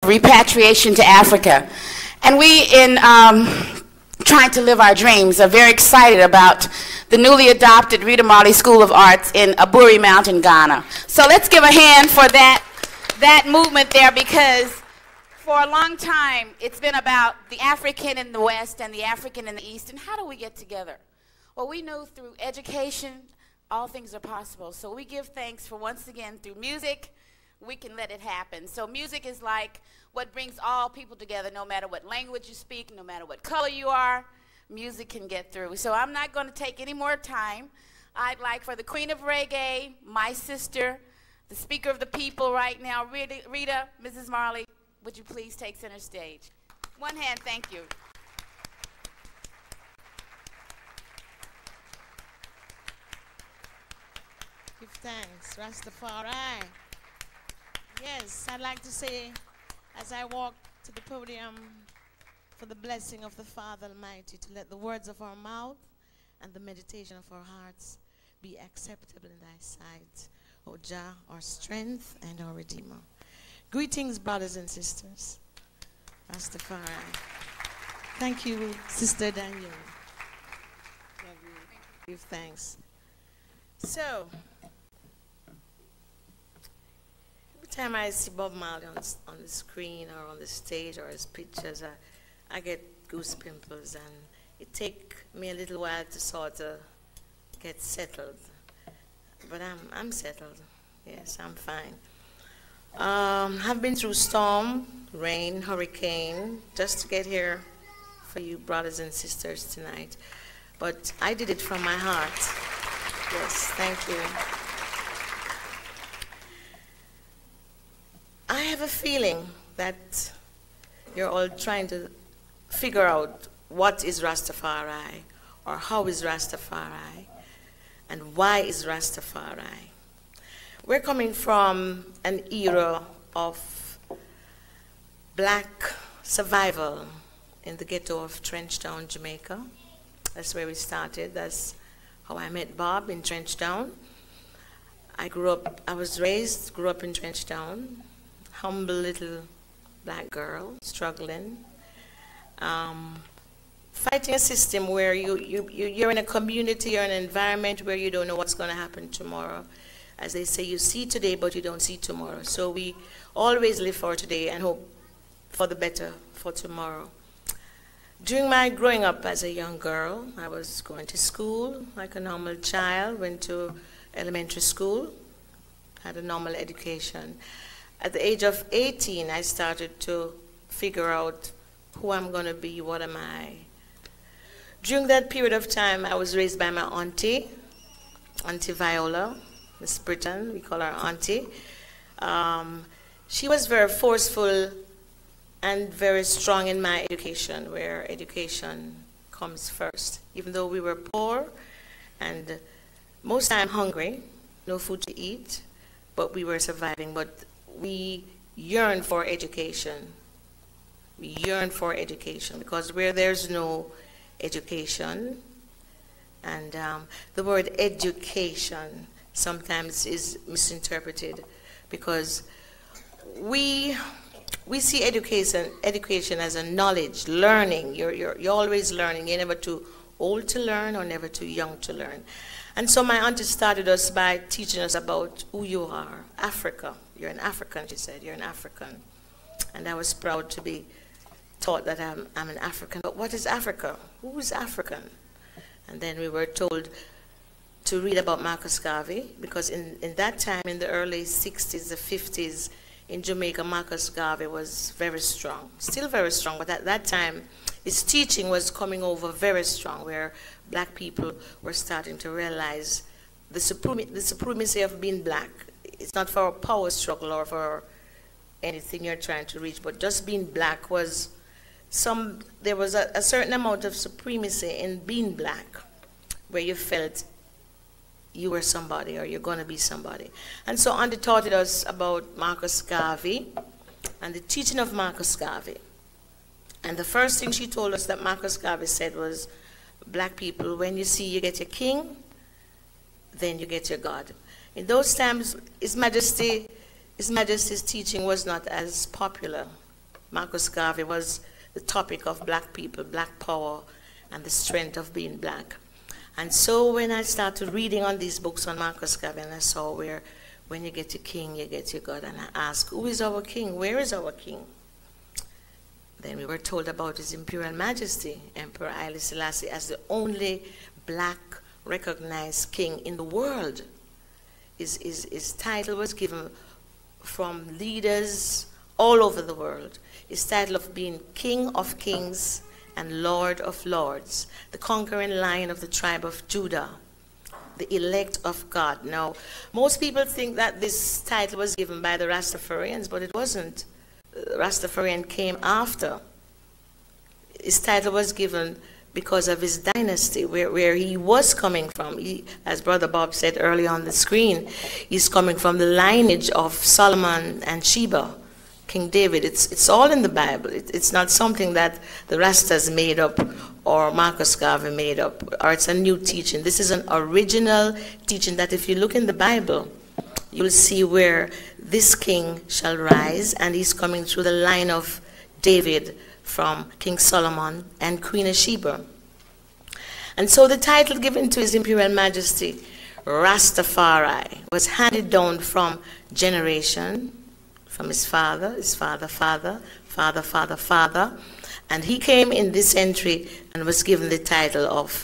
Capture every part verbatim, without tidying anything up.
repatriation to Africa. And we, in um, trying to live our dreams, are very excited about the newly adopted Rita Marley School of Arts in Aburi Mountain, Ghana. So let's give a hand for that, that movement there, because for a long time it's been about the African in the West and the African in the East, and how do we get together? Well, we know through education, all things are possible. So we give thanks for, once again, through music, we can let it happen. So music is like what brings all people together, no matter what language you speak, no matter what color you are, music can get through. So I'm not going to take any more time. I'd like for the Queen of Reggae, my sister, the Speaker of the People right now, Rita, Rita, Missus Marley, would you please take center stage? One hand, thank you. Give thanks, Rastafari. Yes, I'd like to say, as I walk to the podium, for the blessing of the Father Almighty, to let the words of our mouth and the meditation of our hearts be acceptable in thy sight, O Jah, our strength and our Redeemer. Greetings, brothers and sisters. Rastafari. Thank you, Sister Daniel. Love you. Give thanks. So, every time I see Bob Marley on, on the screen or on the stage or his pictures, I, I get goose pimples, and it takes me a little while to sort of get settled. But I'm, I'm settled. Yes, I'm fine. Um, I've been through storm, rain, hurricane, just to get here for you brothers and sisters tonight. But I did it from my heart. Yes, thank you. I have a feeling that you're all trying to figure out what is Rastafari, or how is Rastafari, and why is Rastafari. We're coming from an era of black survival in the ghetto of Trenchtown, Jamaica. That's where we started. That's how I met Bob, in Trenchtown. I grew up, I was raised, grew up in Trenchtown, humble little black girl, struggling, um, fighting a system where you, you, you, you're in a community or an environment where you don't know what's going to happen tomorrow. As they say, you see today, but you don't see tomorrow. So we always live for today and hope for the better for tomorrow. During my growing up as a young girl, I was going to school like a normal child, went to elementary school, had a normal education. At the age of eighteen, I started to figure out who I'm going to be, what am I. During that period of time, I was raised by my auntie, Auntie Viola, Miss Britton, we call her auntie. Um, she was very forceful and very strong in my education, where education comes first. Even though we were poor and most time hungry, no food to eat, but we were surviving. But we yearned for education. We yearned for education, because where there's no education, and um, the word education sometimes is misinterpreted, because we we see education education as a knowledge, learning. You're, you're, you're always learning. You're never too old to learn or never too young to learn. And so my auntie started us by teaching us about who you are. Africa. You're an African, she said. You're an African. And I was proud to be taught that I'm, I'm an African. But what is Africa? Who is African? And then we were told to read about Marcus Garvey, because in, in that time, in the early sixties, the fifties, in Jamaica, Marcus Garvey was very strong, still very strong, but at that time, his teaching was coming over very strong, where black people were starting to realize the, suprem the supremacy of being black. It's not for a power struggle or for anything you're trying to reach, but just being black was some, there was a, a certain amount of supremacy in being black, where you felt you were somebody, or you're going to be somebody. And so Auntie taught us about Marcus Garvey and the teaching of Marcus Garvey. And the first thing she told us that Marcus Garvey said was, black people, when you see you get your king, then you get your God. In those times, His Majesty, His Majesty's teaching was not as popular Marcus Garvey was the topic of black people, black power, and the strength of being black. And so when I started reading on these books on Marcus Garvey, and I saw where when you get your king, you get your God, and I asked, who is our king? Where is our king? Then we were told about His Imperial Majesty, Emperor Haile Selassie, as the only black recognized king in the world. His, his, his title was given from leaders all over the world. His title of being King of Kings and Lord of Lords, the conquering lion of the tribe of Judah, the elect of God. Now, most people think that this title was given by the Rastafarians, but it wasn't. Rastafarian came after. His title was given because of his dynasty, where, where he was coming from. He, as Brother Bob said earlier on the screen, he's coming from the lineage of Solomon and Sheba, King David. It's, it's all in the Bible. It, it's not something that the Rastas made up or Marcus Garvey made up, or it's a new teaching. This is an original teaching that if you look in the Bible, you'll see where this king shall rise, and he's coming through the line of David from King Solomon and Queen Sheba. And so the title given to His Imperial Majesty, Rastafari, was handed down from generation, from his father, his father, father, father, father, father, and he came in this century and was given the title of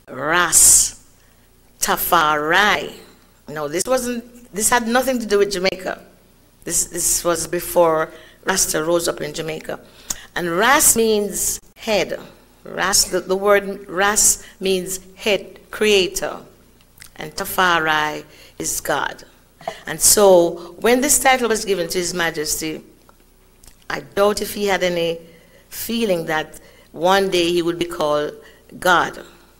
Rastafari. No, this wasn't, this had nothing to do with Jamaica. This, this was before Rasta rose up in Jamaica. And Ras means head. Ras, the, the word Ras means head, creator. And Tafari is God. And so when this title was given to His Majesty, I doubt if he had any feeling that one day he would be called God.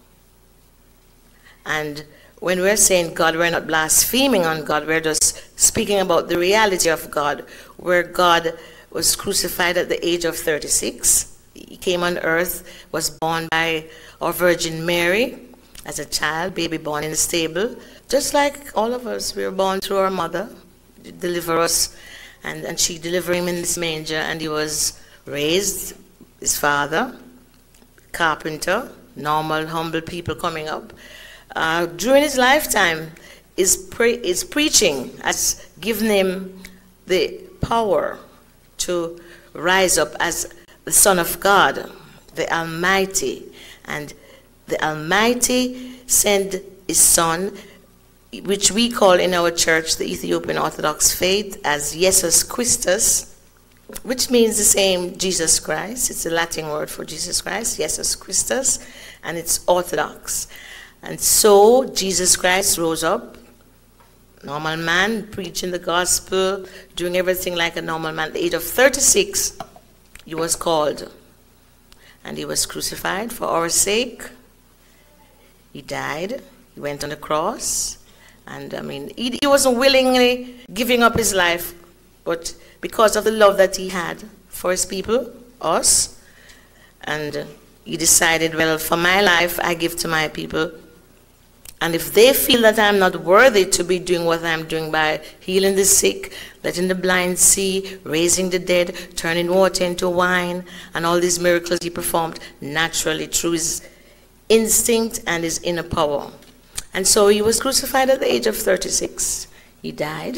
And when we're saying God, we're not blaspheming on God, we're just speaking about the reality of God, where God was crucified at the age of thirty-six. He came on earth, was born by our Virgin Mary as a child, baby born in the stable. Just like all of us, we were born through our mother, deliver us, and, and she delivered him in this manger, and he was raised, his father, carpenter, normal, humble people coming up. Uh, during his lifetime, his, pre his preaching has given him the power to rise up as the Son of God, the Almighty. And the Almighty sent His Son, which we call in our church, the Ethiopian Orthodox faith, as Jesus Christus, which means the same Jesus Christ. It's a Latin word for Jesus Christ, Jesus Christus, and it's Orthodox. And so Jesus Christ rose up, normal man, preaching the gospel, doing everything like a normal man. At the age of thirty-six, he was called, and he was crucified for our sake. He died, he went on the cross, and I mean, he, he wasn't willingly giving up his life, but because of the love that he had for his people, us, and he decided, well, for my life, I give to my people. And if they feel that I'm not worthy to be doing what I'm doing by healing the sick, letting the blind see, raising the dead, turning water into wine, and all these miracles he performed naturally through his instinct and his inner power. And so he was crucified at the age of thirty-six. He died.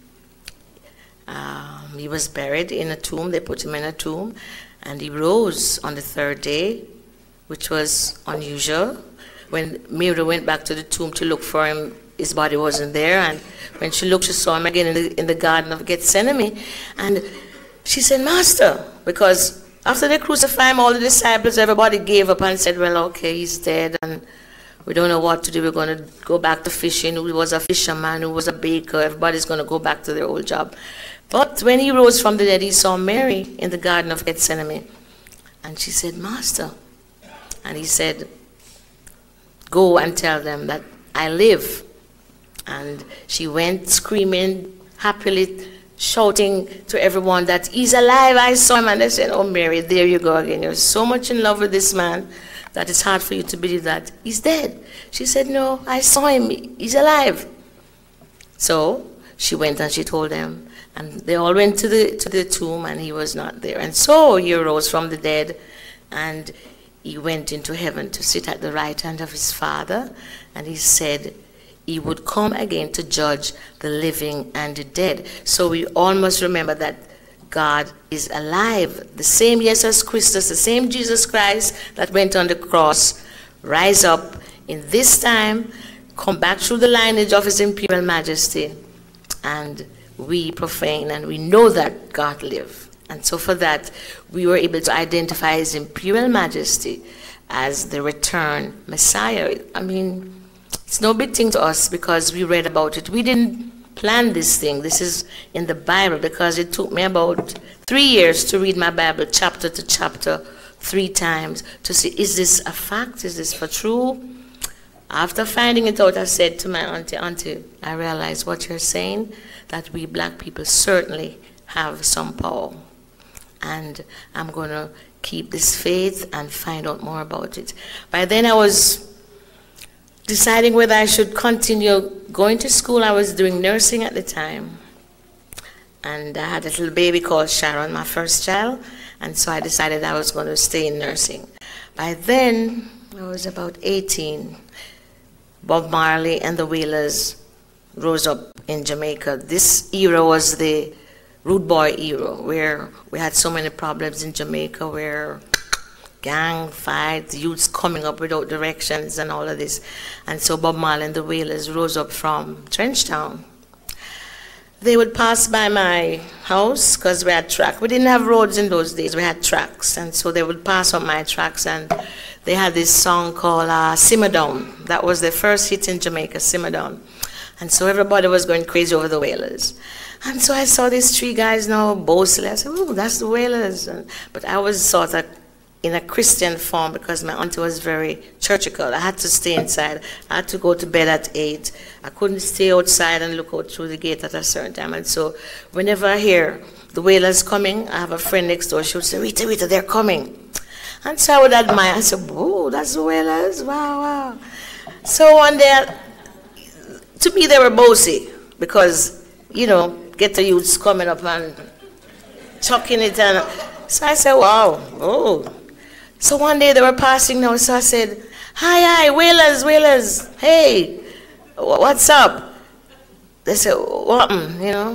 Um, he was buried in a tomb. They put him in a tomb. And he rose on the third day, which was unusual. When Mary went back to the tomb to look for him, his body wasn't there. And when she looked, she saw him again in the, in the Garden of Gethsemane. And she said, Master, because after they crucified him, all the disciples, everybody gave up and said, well, okay, he's dead, and we don't know what to do. We're going to go back to fishing. Who was a fisherman, who was a baker. Everybody's going to go back to their old job. But when he rose from the dead, he saw Mary in the Garden of Gethsemane. And she said, Master. And he said, go and tell them that I live. And she went screaming, happily shouting to everyone that he's alive, I saw him. And they said, oh, Mary, there you go again. You're so much in love with this man that it's hard for you to believe that he's dead. She said, no, I saw him, he's alive. So she went and she told them, And they all went to the, to the tomb, and he was not there. And so he arose from the dead, and he went into heaven to sit at the right hand of his Father. And he said he would come again to judge the living and the dead. So we all must remember that God is alive. The same Jesus Christus, the same Jesus Christ that went on the cross, rise up in this time, come back through the lineage of his imperial majesty, and we profane, and we know that God lives. And so for that, we were able to identify his imperial majesty as the return Messiah. I mean, it's no big thing to us because we read about it. We didn't plan this thing. This is in the Bible, because it took me about three years to read my Bible chapter to chapter three times to see, is this a fact? Is this for true? After finding it out, I said to my auntie, auntie, I realize what you're saying, that we black people certainly have some power. And I'm going to keep this faith and find out more about it. By then I was deciding whether I should continue going to school. I was doing nursing at the time. And I had a little baby called Sharon, my first child. And so I decided I was going to stay in nursing. By then, I was about eighteen. Bob Marley and the Wailers rose up in Jamaica. This era was the rude boy era, where we had so many problems in Jamaica, where gang fights, youths coming up without directions and all of this. And so Bob Marley and the Wailers rose up from Trenchtown. They would pass by my house because we had tracks. We didn't have roads in those days, we had tracks. And so they would pass on my tracks, and they had this song called uh, Simmer Down. That was their first hit in Jamaica, Simmer Down. And so everybody was going crazy over the Wailers. And so I saw these three guys now boastfully. I said, oh, that's the Wailers. And, but I was sort of in a Christian form because my auntie was very churchical. I had to stay inside. I had to go to bed at eight. I couldn't stay outside and look out through the gate at a certain time. And so whenever I hear the Wailers coming, I have a friend next door. She would say, Rita, Rita, they're coming. And so I would admire. I said, whoa, that's the Wailers? Wow, wow. So one day, to me, they were bossy because, you know, ghetto youths coming up and chucking it. And so I said, wow, oh. So one day they were passing now, so I said, hi, hi, Wailers, Wailers, hey, what's up? They said, what, you know?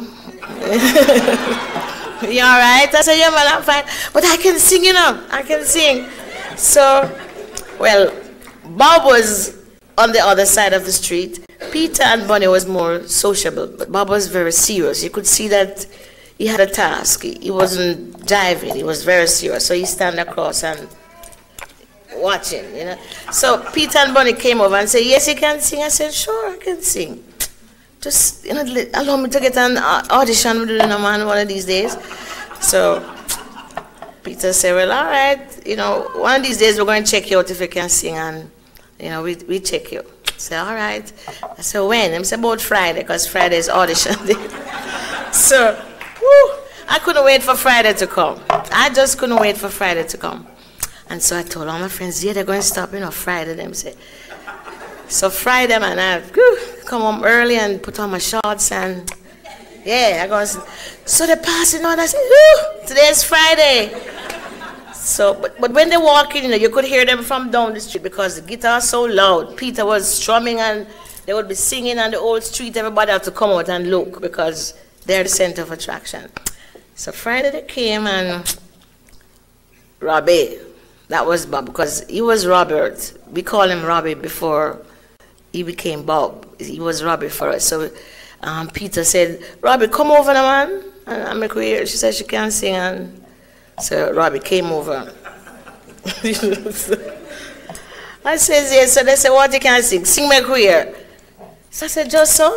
You all right? I said, yeah, man, I'm fine. But I can sing, you know, I can sing. So, well, Bob was on the other side of the street. Peter and Bunny was more sociable, but Bob was very serious. You could see that he had a task. He, he wasn't jiving, he was very serious. So he stand across and watching, you know. So Peter and Bunny came over and said, yes, you can sing. I said, sure, I can sing. Just, you know, allow me to get an audition with you, man, one of these days. So Peter said, well, all right, you know, one of these days we're going to check you out if you can sing, and, you know, we, we check you. I said, all right. I said, when? I said, about Friday, because Friday is audition day. So, whew, I couldn't wait for Friday to come. I just couldn't wait for Friday to come. And so I told all my friends, yeah, they're going to stop, you know, Friday. Them say. So Friday, man, I whew, come home early and put on my shorts and, yeah, I go. So they're passing on. I said, whew, today's Friday. So, but, but when they walk in, you know, you could hear them from down the street because the guitar is so loud. Peter was strumming and they would be singing on the old street. Everybody had to come out and look because they're the center of attraction. So Friday they came, and Robbie, that was Bob, because he was Robert. We call him Robbie before he became Bob. He was Robbie for us. So um, Peter said, Robbie, come over now, man. And I'm like, here. She said she can't sing. And so Robbie came over. I said, yes. So they said, what you can sing? Sing my queer. So I said, just so?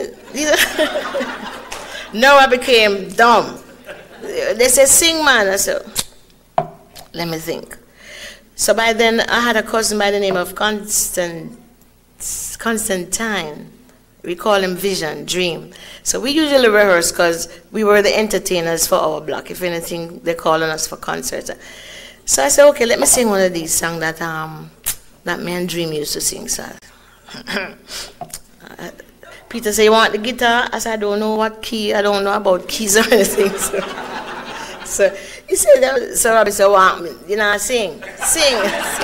No, I became dumb. They said, sing, man. I said, let me think. So by then, I had a cousin by the name of Constant, Constantine. We call him Vision, Dream. So we usually rehearse because we were the entertainers for our block. If anything, they're calling us for concerts. So I said, okay, let me sing one of these songs that um that me and Dream used to sing. So Peter said, you want the guitar? I said, I don't know what key. I don't know about keys or anything. So, so he said, so Robbie said, want me? You know, sing, sing.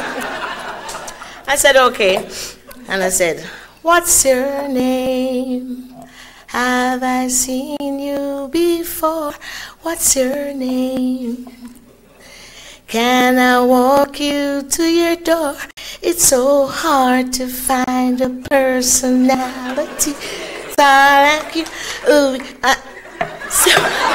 I said, okay. And I said, what's your name? Have I seen you before? What's your name? Can I walk you to your door? It's so hard to find a personality so like you. Ooh, uh, so,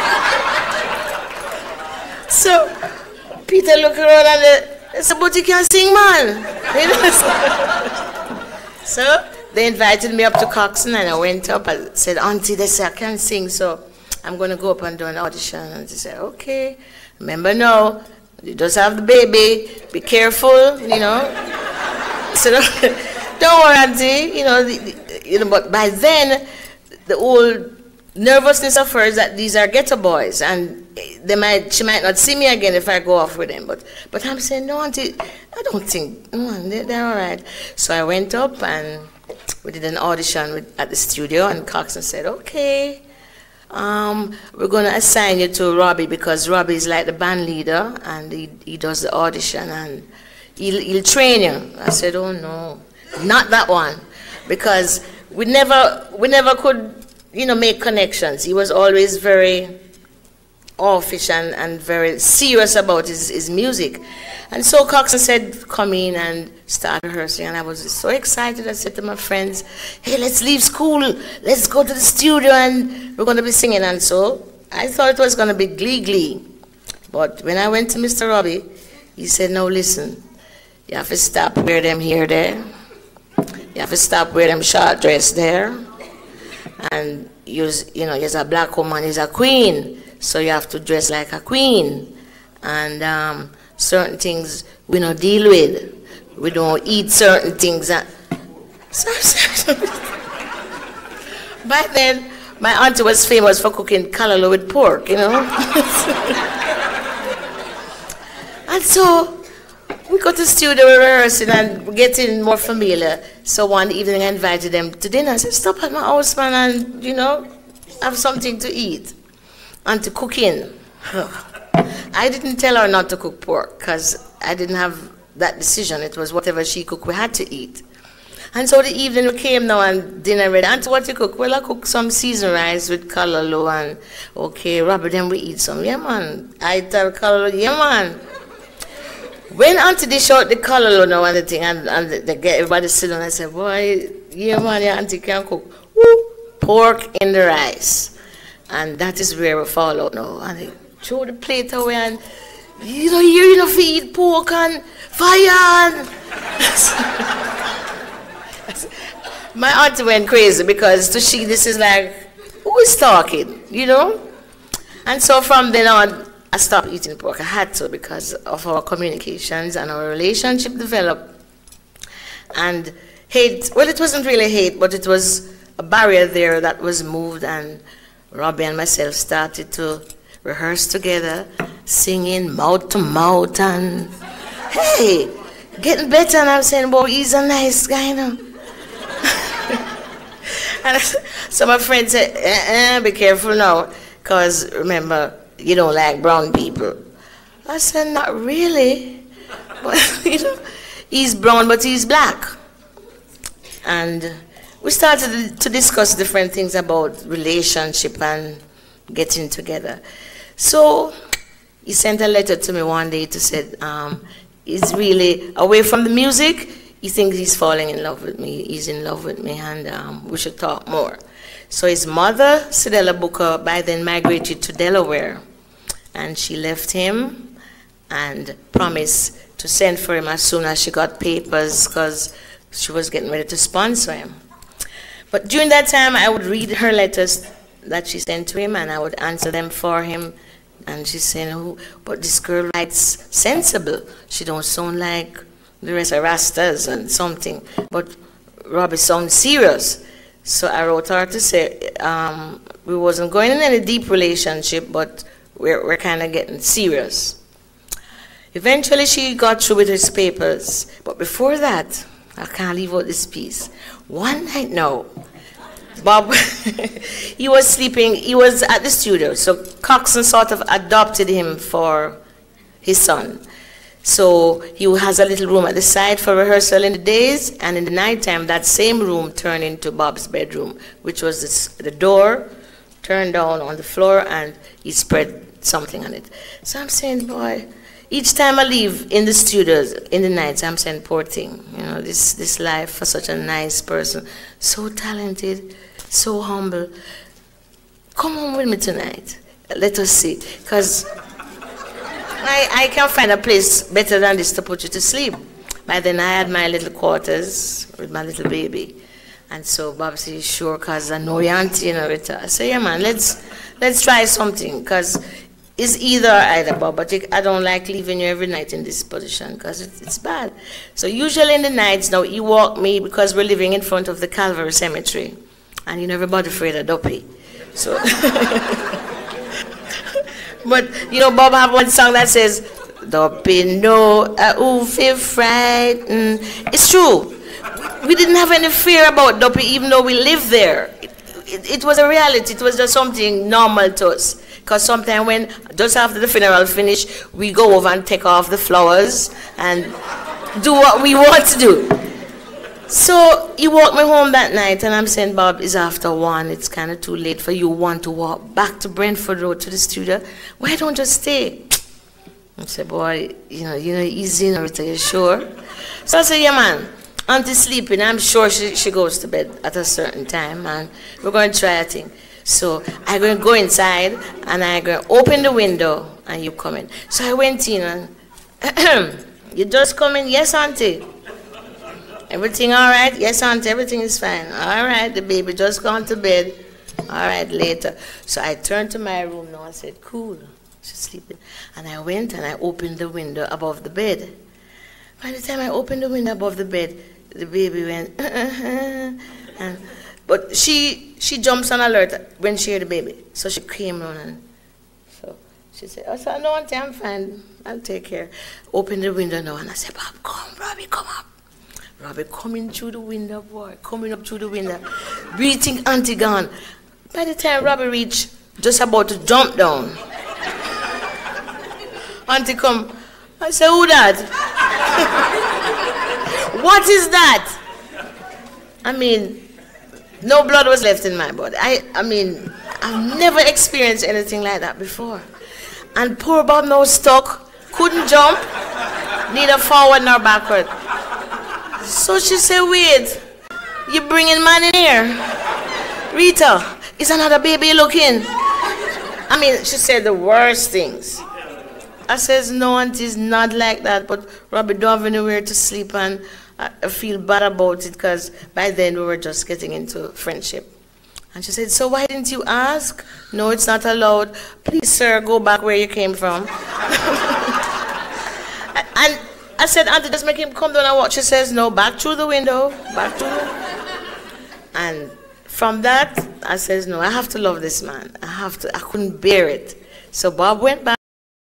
so Peter looked around and said, but you can't sing, man. You know, so, so they invited me up to Coxon, and I went up and said, Auntie, they said I can't sing, so I'm going to go up and do an audition. And they said, okay, remember now, you just have the baby, be careful, you know. So don't, don't worry, Auntie, you know, the, the, you know, but by then, the old nervousness of her is that these are ghetto boys, and they might, she might not see me again if I go off with them. But, but I'm saying, no, Auntie, I don't think, no, they're, they're all right. So I went up and we did an audition with, at the studio, and Coxon said, okay, um, we're going to assign you to Robbie, because Robbie is like the band leader, and he, he does the audition, and he'll, he'll train you. I said, oh no, not that one, because we never, we never could, you know, make connections. He was always very offish and, and very serious about his, his music. And so Coxon said, come in and start rehearsing. And I was so excited. I said to my friends, hey, let's leave school. Let's go to the studio and we're going to be singing. And so I thought it was going to be glee glee. But when I went to Mister Robbie, he said, no, listen, you have to stop wear them here there. You have to stop wear them short dress there. And use, you know, you're a black woman, you're a queen. So you have to dress like a queen. And um, certain things we don't deal with. We don't eat certain things. Back then, my auntie was famous for cooking callaloo with pork, you know. And so we go to the studio, we're rehearsing and we're getting more familiar. So one evening I invited them to dinner. I said, stop at my house, man, and, you know, have something to eat and to cook in. I didn't tell her not to cook pork because I didn't have that decision. It was whatever she cooked, we had to eat. And so the evening we came now and dinner ready. Auntie, what you cook? Well, I cook some seasoned rice with callaloo and, okay, Robert, then we eat some. Yeah, man. I tell callaloo, yeah, man. When Auntie dish out the callaloo now and the thing, and, and they get everybody sit down, I said, boy, yeah, man, your auntie can cook. Woo, pork in the rice. And that is where we fall out now. And they throw the plate away and, you know, here you know, feed pork and fire. And my auntie went crazy because to she, this is like, who is talking, you know? And so from then on, I stopped eating pork. I had to because of our communications and our relationship developed. And hate, well, it wasn't really hate, but it was a barrier there that was moved, and Robbie and myself started to rehearse together, singing mouth to mouth, and hey, getting better. And I'm saying, well, he's a nice guy, you know. And so my friend said, eh, eh, be careful now, because remember, you don't like brown people. I said, not really. But, you know, he's brown, but he's black. And we started to discuss different things about relationship and getting together. So he sent a letter to me one day to say, um, he's really away from the music. He thinks he's falling in love with me. He's in love with me, and um, we should talk more. So his mother, Cedella Booker, by then migrated to Delaware. And she left him and promised to send for him as soon as she got papers, because she was getting ready to sponsor him. But during that time, I would read her letters that she sent to him, and I would answer them for him. And she's saying, oh, but this girl writes sensible. She don't sound like the rest of Rastas and something. But Robbie sounds serious. So I wrote her to say, um, we wasn't going in any deep relationship, but we're, we're kind of getting serious. Eventually, she got through with his papers. But before that, I can't leave out this piece. One night now, Bob, he was sleeping, he was at the studio, so Coxon sort of adopted him for his son. So he has a little room at the side for rehearsal in the days, and in the nighttime, that same room turned into Bob's bedroom, which was this, the door turned down on the floor, and he spread something on it. So I'm saying, boy, each time I leave in the studios, in the nights, I'm saying, poor thing, you know, this, this life for such a nice person, so talented, so humble. Come home with me tonight. Let us see, because I, I can't find a place better than this to put you to sleep. By then I had my little quarters with my little baby. And so Bob said, sure, because I know your auntie, you know, Rita. I said, yeah, man, let's, let's try something, because it's either or either, Bob, but I don't like leaving you every night in this position, because it, it's bad. So usually in the nights, now, you walk me, because we're living in front of the Calvary Cemetery, and you know, everybody afraid of Duppy. So, but, you know, Bob have one song that says, Duppy no, uh, ooh, feel frightened. It's true. We didn't have any fear about Duppy, even though we lived there. It, it, it was a reality. It was just something normal to us. Because sometimes when, just after the funeral finish, we go over and take off the flowers and do what we want to do. So he walked me home that night, and I'm saying, Bob, it's after one. It's kind of too late for you want to walk back to Brentford Road to the studio. Why don't you stay? I said, boy, you know, you know, easy, are you sure? So I said, yeah, man, Auntie's sleeping. I'm sure she, she goes to bed at a certain time, and we're going to try a thing. So I'm going to go inside, and I'm going to open the window, and you come in. So I went in, and you just come in? Yes, Auntie. Everything all right? Yes, Auntie, everything is fine. All right, the baby just gone to bed. All right, later. So I turned to my room now. I said, cool, she's sleeping. And I went, and I opened the window above the bed. By the time I opened the window above the bed, the baby went, and but she she jumps on alert when she heard the baby. So she came on, and so she said, oh, so no, Auntie, I'm fine. I'll take care. Open the window now, and I said, Bob, come, Robbie, come up. Robbie coming through the window, boy, coming up through the window, greeting Auntie gone. By the time Robbie reached, just about to jump down, Auntie come. I said, who that? What is that? I mean, no blood was left in my body. I, I mean, I've never experienced anything like that before. And poor Bob now stuck, couldn't jump, neither forward nor backward. So she said, wait, you bringing man in here? Rita, is another baby looking? I mean, she said the worst things. I says, no, Auntie, it's not like that, but Robbie don't have anywhere to sleep, and I feel bad about it, because by then we were just getting into friendship. And she said, so why didn't you ask? No, it's not allowed. Please, sir, go back where you came from. And I said, Auntie, just make him come down and watch. She says, no, back through the window, back through the... And from that, I says, no, I have to love this man. I have to, I couldn't bear it. So Bob went back.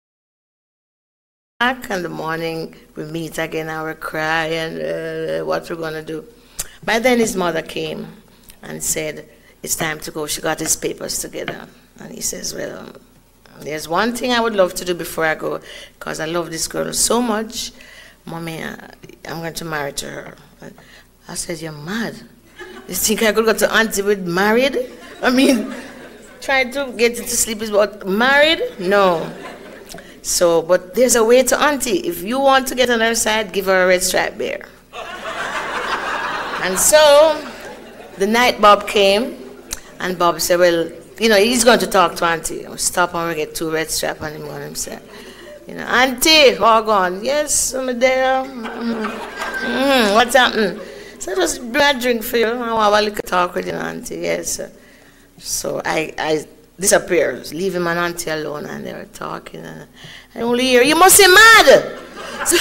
In the morning, we meet again, and we're crying, uh, what we're going to do. By then, his mother came and said, it's time to go. She got his papers together. And he says, well, there's one thing I would love to do before I go, because I love this girl so much. Mommy, I'm going to marry to her. I said, you're mad. You think I could go to Auntie with married? I mean, trying to get it to sleep is what, married? No. So, but there's a way to Auntie. If you want to get on her side, give her a red striped bear. And so, the night Bob came, and Bob said, well, you know, he's going to talk to Auntie. I'll stop and we get two red strap on him on himself. You know, Auntie, all gone. Yes, I'm there. Mm-hmm. Mm-hmm. What's happening? So just bring a drink for you. I'll have a little talk with you, Auntie. Yes. So I, I disappear, leave him and Auntie alone, and they were talking. And I only hear, you must be mad. So,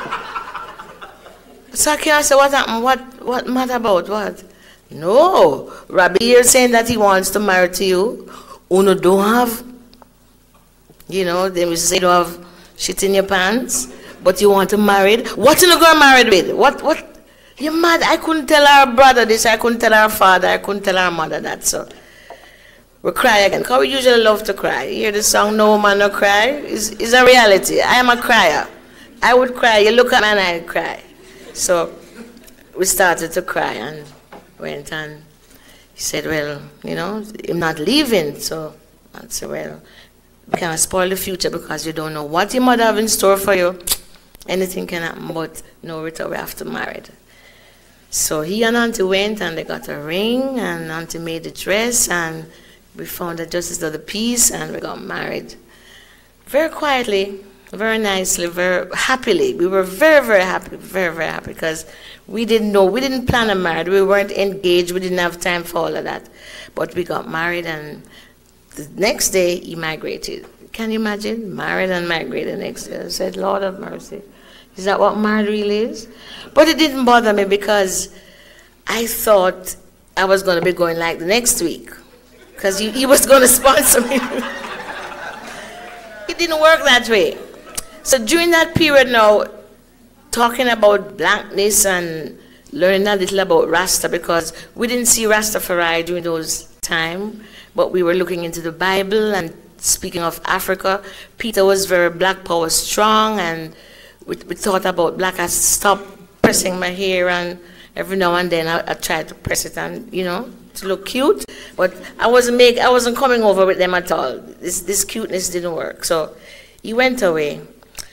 so I can't say, what happened? What, what mad about? What? No. Rabbi here saying that he wants to marry to you. Uno don't have, you know, they will say you don't have shit in your pants, but you want to marry. What you gonna married with? What, what? You're mad. I couldn't tell our brother this. I couldn't tell our father. I couldn't tell our mother that. So we cry again. Because we usually love to cry. You hear the song, No Man No Cry? It's, it's a reality. I am a crier. I would cry. You look at me and I cry. So we started to cry and went and he said, well, you know, I'm not leaving. So I said, well, we can't spoil the future because you don't know what your mother have in store for you. Anything can happen, but no, Rita, we have to marry. So he and Auntie went and they got a ring and Auntie made the dress and we found the justice of the peace and we got married. Very quietly, very nicely, very happily. We were very, very happy, very, very happy because we didn't know, we didn't plan a marriage. We weren't engaged, we didn't have time for all of that. But we got married and the next day he migrated. Can you imagine? Married and migrated the next day. I said, Lord of mercy. Is that what married really is? But it didn't bother me because I thought I was going to be going like the next week because he, he was going to sponsor me. It didn't work that way. So during that period now, talking about blackness and learning a little about Rasta because we didn't see Rastafari during those times, but we were looking into the Bible and speaking of Africa, Peter was very black power strong and we, we thought about black. I stopped pressing my hair and every now and then I, I tried to press it and, you know, to look cute. But I wasn't make, I wasn't coming over with them at all. This, this cuteness didn't work. So he went away.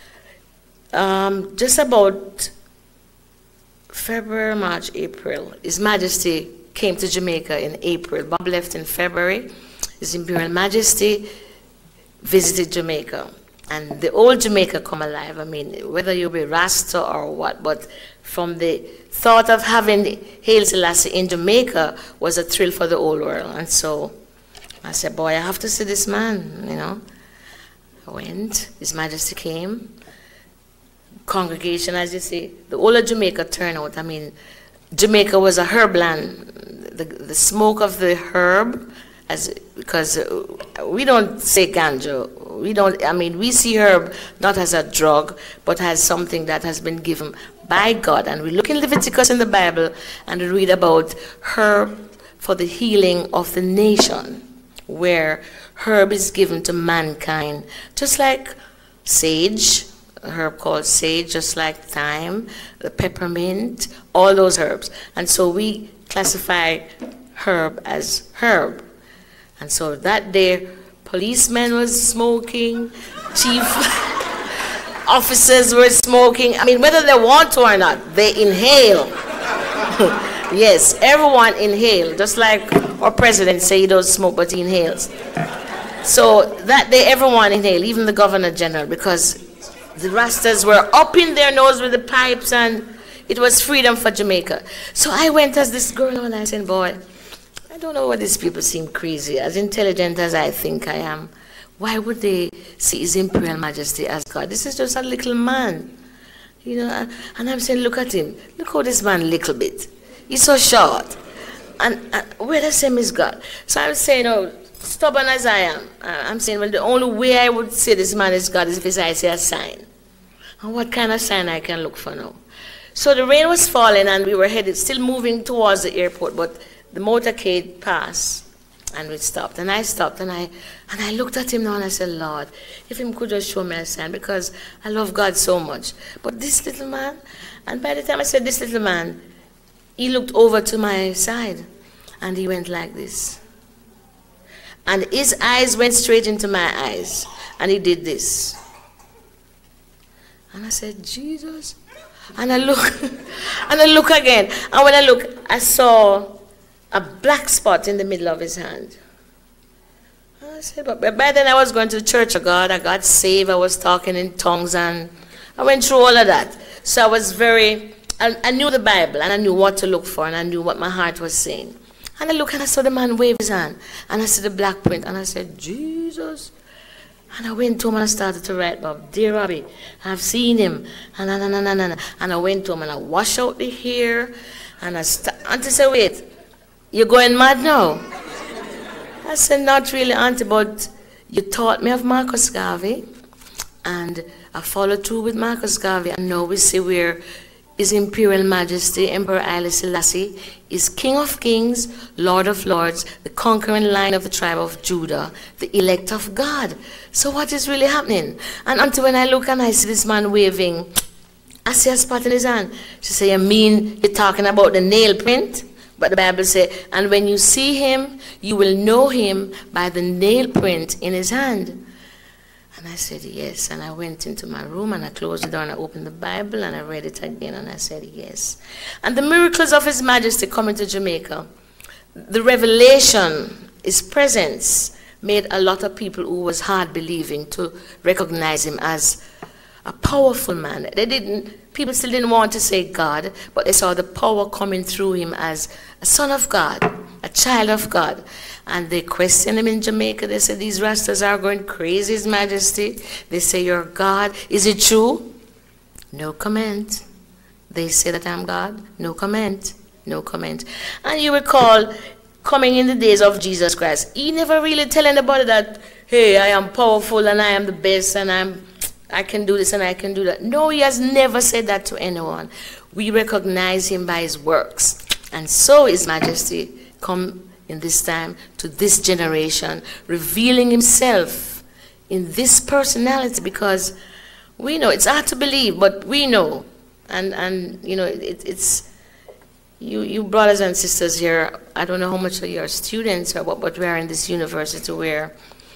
Um, just about February, March, April, His Majesty came to Jamaica in April. Bob left in February. His Imperial Majesty visited Jamaica. And the old Jamaica come alive. I mean, whether you be Rasta or what, but from the thought of having Haile Selassie in Jamaica was a thrill for the old world. And so I said, boy, I have to see this man, you know. I went, His Majesty came. Congregation, as you see, the whole of Jamaica turned out. I mean, Jamaica was a herb land. The, the smoke of the herb, as because we don't say ganja. We don't, I mean, we see herb not as a drug, but as something that has been given by God. And we look in Leviticus in the Bible and we read about herb for the healing of the nation, where herb is given to mankind, just like sage, a herb called sage, just like thyme, the peppermint, all those herbs. And so we classify herb as herb. And so that day, policemen was smoking, chief officers were smoking. I mean, whether they want to or not, they inhale. Yes, everyone inhale, just like our president say he does smoke, but he inhales. So that day, everyone inhaled, even the governor general, because the Rastas were up in their nose with the pipes, and it was freedom for Jamaica. So I went as this girl, and I said, boy, I don't know why these people seem crazy. As intelligent as I think I am, why would they see His Imperial Majesty as God? This is just a little man. You know, and I'm saying, look at him. Look how this man little bit. He's so short. And, and where the same is God? So I'm saying, oh, stubborn as I am, I'm saying, well, the only way I would say this man is God is if I see a sign. And what kind of sign I can look for now? So the rain was falling and we were headed, still moving towards the airport, but the motorcade passed and we stopped. And I stopped and I and I looked at him now and I said, Lord, if him could just show me a sign, because I love God so much. But this little man, and by the time I said this little man, he looked over to my side and he went like this. And his eyes went straight into my eyes and he did this. And I said, Jesus. And I look, and I look again. And when I look, I saw a black spot in the middle of his hand. And I said, but by then I was going to the Church of God. I got saved. I was talking in tongues and I went through all of that. So I was very, I, I knew the Bible and I knew what to look for and I knew what my heart was saying. And I looked and I saw the man wave his hand. And I saw the black print. And I said, Jesus. And I went to him and I started to write, Bob, dear Robbie, I've seen him. And, and, and, and, and, and I went to him and I washed out the hair. And I started, Auntie said, wait, you're going mad now? I said, not really, Auntie, but you taught me of Marcus Garvey. And I followed through with Marcus Garvey. And now we see where His Imperial Majesty, Emperor Haile Selassie, is King of Kings, Lord of Lords, the conquering Lion of the tribe of Judah, the elect of God. So what is really happening? And until when I look and I see this man waving, I see a spot in his hand. She say, you mean you're talking about the nail print? But the Bible says, and when you see him, you will know him by the nail print in his hand. And I said, yes. And I went into my room and I closed the door and I opened the Bible and I read it again and I said, yes. And the miracles of His Majesty coming to Jamaica, the revelation, His presence, made a lot of people who was hard believing to recognize him as a powerful man. They didn't, people still didn't want to say God, but they saw the power coming through him as a son of God, a child of God. And they questioned him in Jamaica. They said, these Rastas are going crazy, His Majesty. They say, you're God. Is it true? No comment. They say that I'm God. No comment. No comment. And you recall, coming in the days of Jesus Christ, He never really tell anybody that, hey, I am powerful and I am the best and I'm, I can do this and I can do that. No, He has never said that to anyone. We recognize Him by His works. And so His Majesty come in this time to this generation, revealing Himself in this personality, because we know, it's hard to believe, but we know. And, and you know, it, it's, you, you brothers and sisters here, I don't know how much of your students or what, but we are in this university where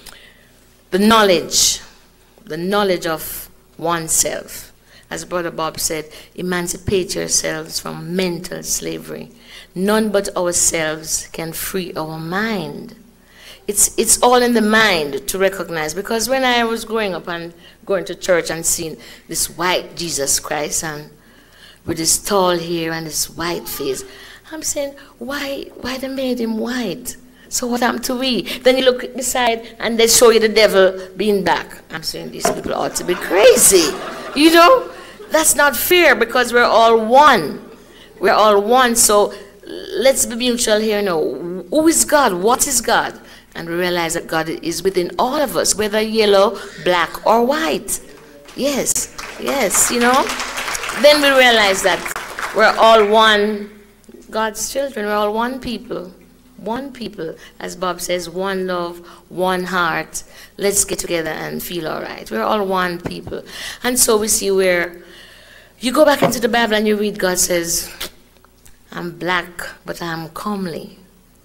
the knowledge, the knowledge of oneself, as Brother Bob said, emancipate yourselves from mental slavery. None but ourselves can free our mind. It's, it's all in the mind to recognize, because when I was growing up and going to church and seeing this white Jesus Christ and with his tall hair and his white face, I'm saying, why, why they made him white? So what happened to we? Then you look beside and they show you the devil being black. I'm saying these people ought to be crazy. You know, that's not fair, because we're all one. We're all one. So let's be mutual here now. Who is God? What is God? And we realize that God is within all of us, whether yellow, black, or white. Yes, yes, you know. Then we realize that we're all one, God's children. We're all one people. One people, as Bob says, one love, one heart. Let's get together and feel all right. We're all one people. And so we see where you go back into the Bible and you read, God says, I'm black, but I'm comely.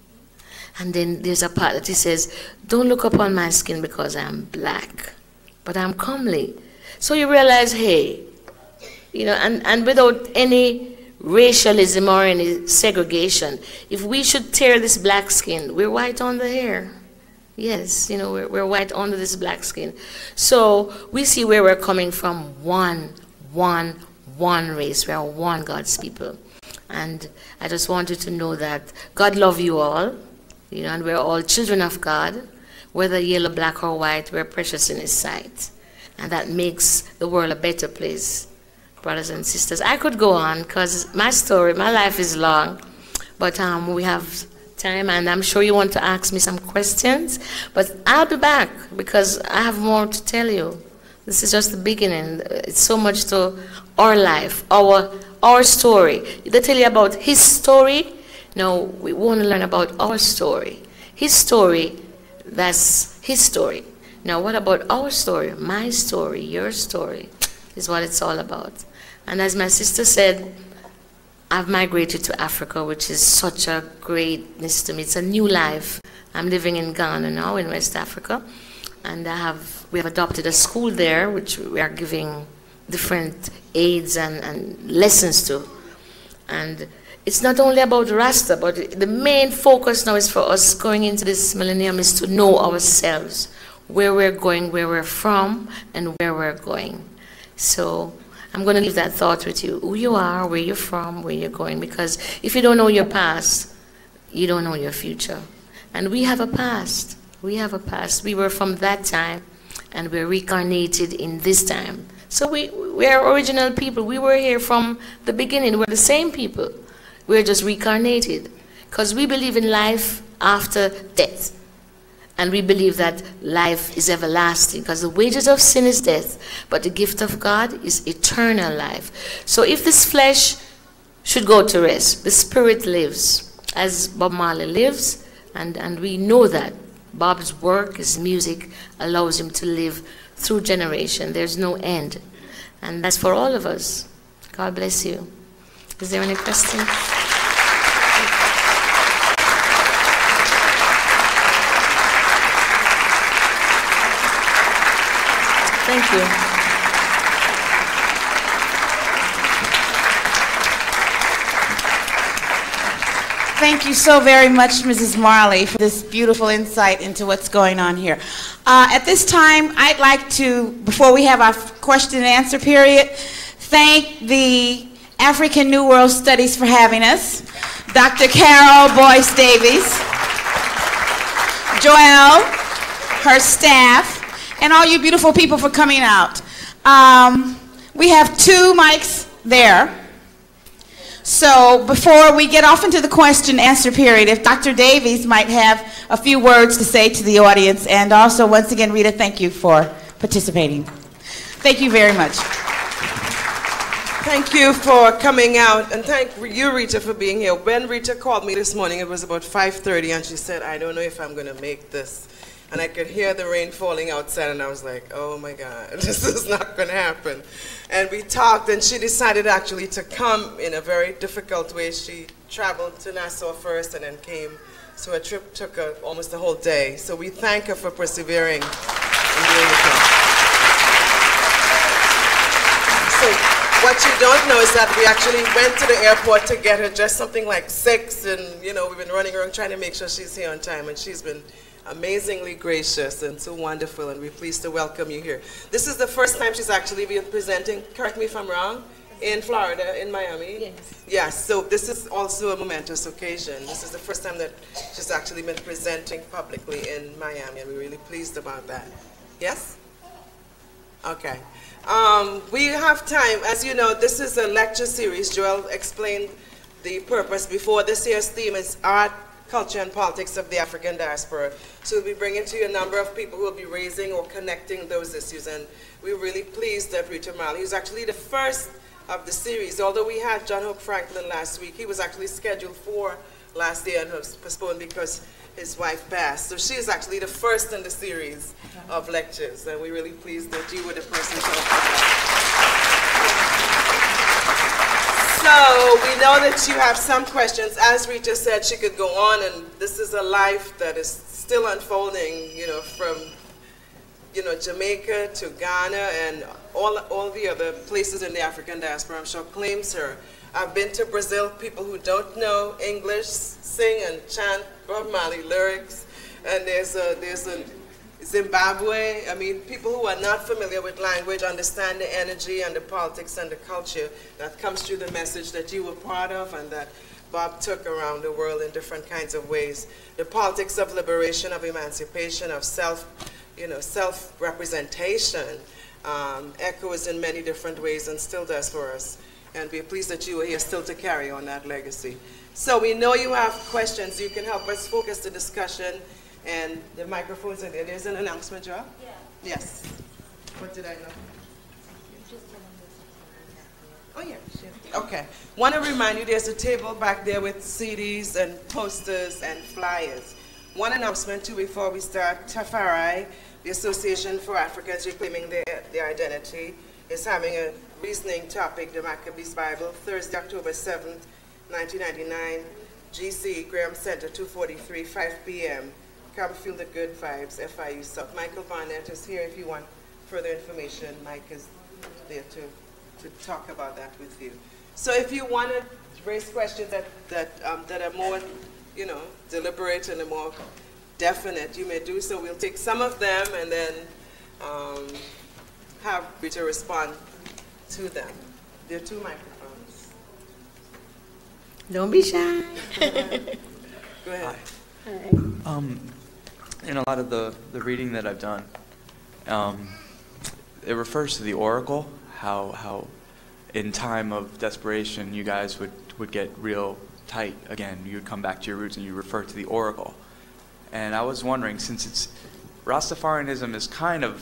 And then there's a part that He says, don't look upon my skin because I'm black, but I'm comely. So you realize, hey, you know, and, and without any racialism or any segregation, if we should tear this black skin, we're white on the hair. Yes, you know, we're, we're white under this black skin. So we see where we're coming from. One, one, one race. We are one God's people. And I just want you to know that God loves you all, you know, and we're all children of God. Whether yellow, black, or white, we're precious in His sight. And that makes the world a better place. Brothers and sisters, I could go on because my story, my life is long, but um, we have time, and I'm sure you want to ask me some questions, but I'll be back because I have more to tell you. This is just the beginning. It's so much to our life, our, our story. They tell you about His story. No, we want to learn about our story. His story, that's His story. Now, what about our story? My story, your story is what it's all about. And as my sister said, I've migrated to Africa, which is such a greatness to me. It's a new life. I'm living in Ghana now, in West Africa, and I have we have adopted a school there, which we are giving different aids and, and lessons to. And it's not only about Rasta, but the main focus now is for us going into this millennium is to know ourselves, where we're going, where we're from, and where we're going. So I'm going to leave that thought with you, who you are, where you're from, where you're going, because if you don't know your past, you don't know your future. And we have a past. We have a past. We were from that time, and we're reincarnated in this time. So we, we are original people. We were here from the beginning. We're the same people. We're just reincarnated, because we believe in life after death. And we believe that life is everlasting, because the wages of sin is death, but the gift of God is eternal life. So if this flesh should go to rest, the spirit lives, as Bob Marley lives, and, and we know that. Bob's work, his music, allows him to live through generation. There's no end. And that's for all of us. God bless you. Is there any questions? Thank you. Thank you so very much, Missus Marley, for this beautiful insight into what's going on here. Uh, at this time, I'd like to, before we have our question and answer period, thank the African New World Studies for having us, Doctor Carol Boyce Davies, Joelle, her staff, and all you beautiful people for coming out. Um, we have two mics there. So before we get off into the question and answer period, if Doctor Davies might have a few words to say to the audience, and also once again, Rita, thank you for participating. Thank you very much. Thank you for coming out, and thank you, Rita, for being here. When Rita called me this morning, it was about five thirty, and she said, I don't know if I'm going to make this. And I could hear the rain falling outside, and I was like, oh my God, this is not going to happen. And we talked, and she decided actually to come in a very difficult way. She traveled to Nassau first and then came. So her trip took her almost a whole day. So we thank her for persevering and doing it. So what you don't know is that we actually went to the airport to get her just something like six, and you know, we've been running around trying to make sure she's here on time, and she's been amazingly gracious and so wonderful, and we're pleased to welcome you here. This is the first time she's actually been presenting, correct me if I'm wrong, in Florida, in Miami? Yes. Yes, so this is also a momentous occasion. This is the first time that she's actually been presenting publicly in Miami, and we're really pleased about that. Yes? Okay. Um, we have time. As you know, this is a lecture series. Joel explained the purpose before. This year's theme is art, culture, and politics of the African diaspora. So we'll be bringing to you a number of people who will be raising or connecting those issues. And we're really pleased that Rita Marley, who's actually the first of the series, although we had John Hope Franklin last week, he was actually scheduled for last year and was postponed because his wife passed. So she is actually the first in the series of lectures, and we're really pleased that you were the person to open that. So we know that you have some questions. As Rita said, she could go on, and this is a life that is still unfolding, you know, from you know, Jamaica to Ghana and all, all the other places in the African diaspora, I'm sure, claims her. I've been to Brazil. People who don't know English sing and chant Bob Marley lyrics. And there's a, there's a Zimbabwe. I mean, people who are not familiar with language understand the energy and the politics and the culture that comes through the message that you were part of and that Bob took around the world in different kinds of ways. The politics of liberation, of emancipation, of self, you know, self-representation um, echoes in many different ways and still does for us. And we're pleased that you are here still to carry on that legacy. So we know you have questions. You can help us focus the discussion, and the microphones are there. There's an announcement, Joe? Yeah. Yes. What did I know? Oh, yeah. Sure. Okay. Want to remind you there's a table back there with C Ds and posters and flyers. One announcement, too, before we start. Tafari, the Association for Africans Reclaiming their, their Identity, is having a reasoning topic, the Maccabees Bible, Thursday, October seventh, nineteen ninety-nine, G C, Graham Center, two forty-three, five p m Come feel the good vibes, F I U South. Michael Barnett is here if you want further information. Mike is there to, to talk about that with you. So if you want to raise questions that, that, um, that are more, you know, deliberate and more definite, you may do so. We'll take some of them and then um, have Rita respond to them. There are two microphones. Don't be shy. Go ahead. Hi. Um, in a lot of the, the reading that I've done, um, it refers to the oracle, how, how in time of desperation you guys would, would get real tight again. You would come back to your roots and you refer to the oracle. And I was wondering, since it's Rastafarianism is kind of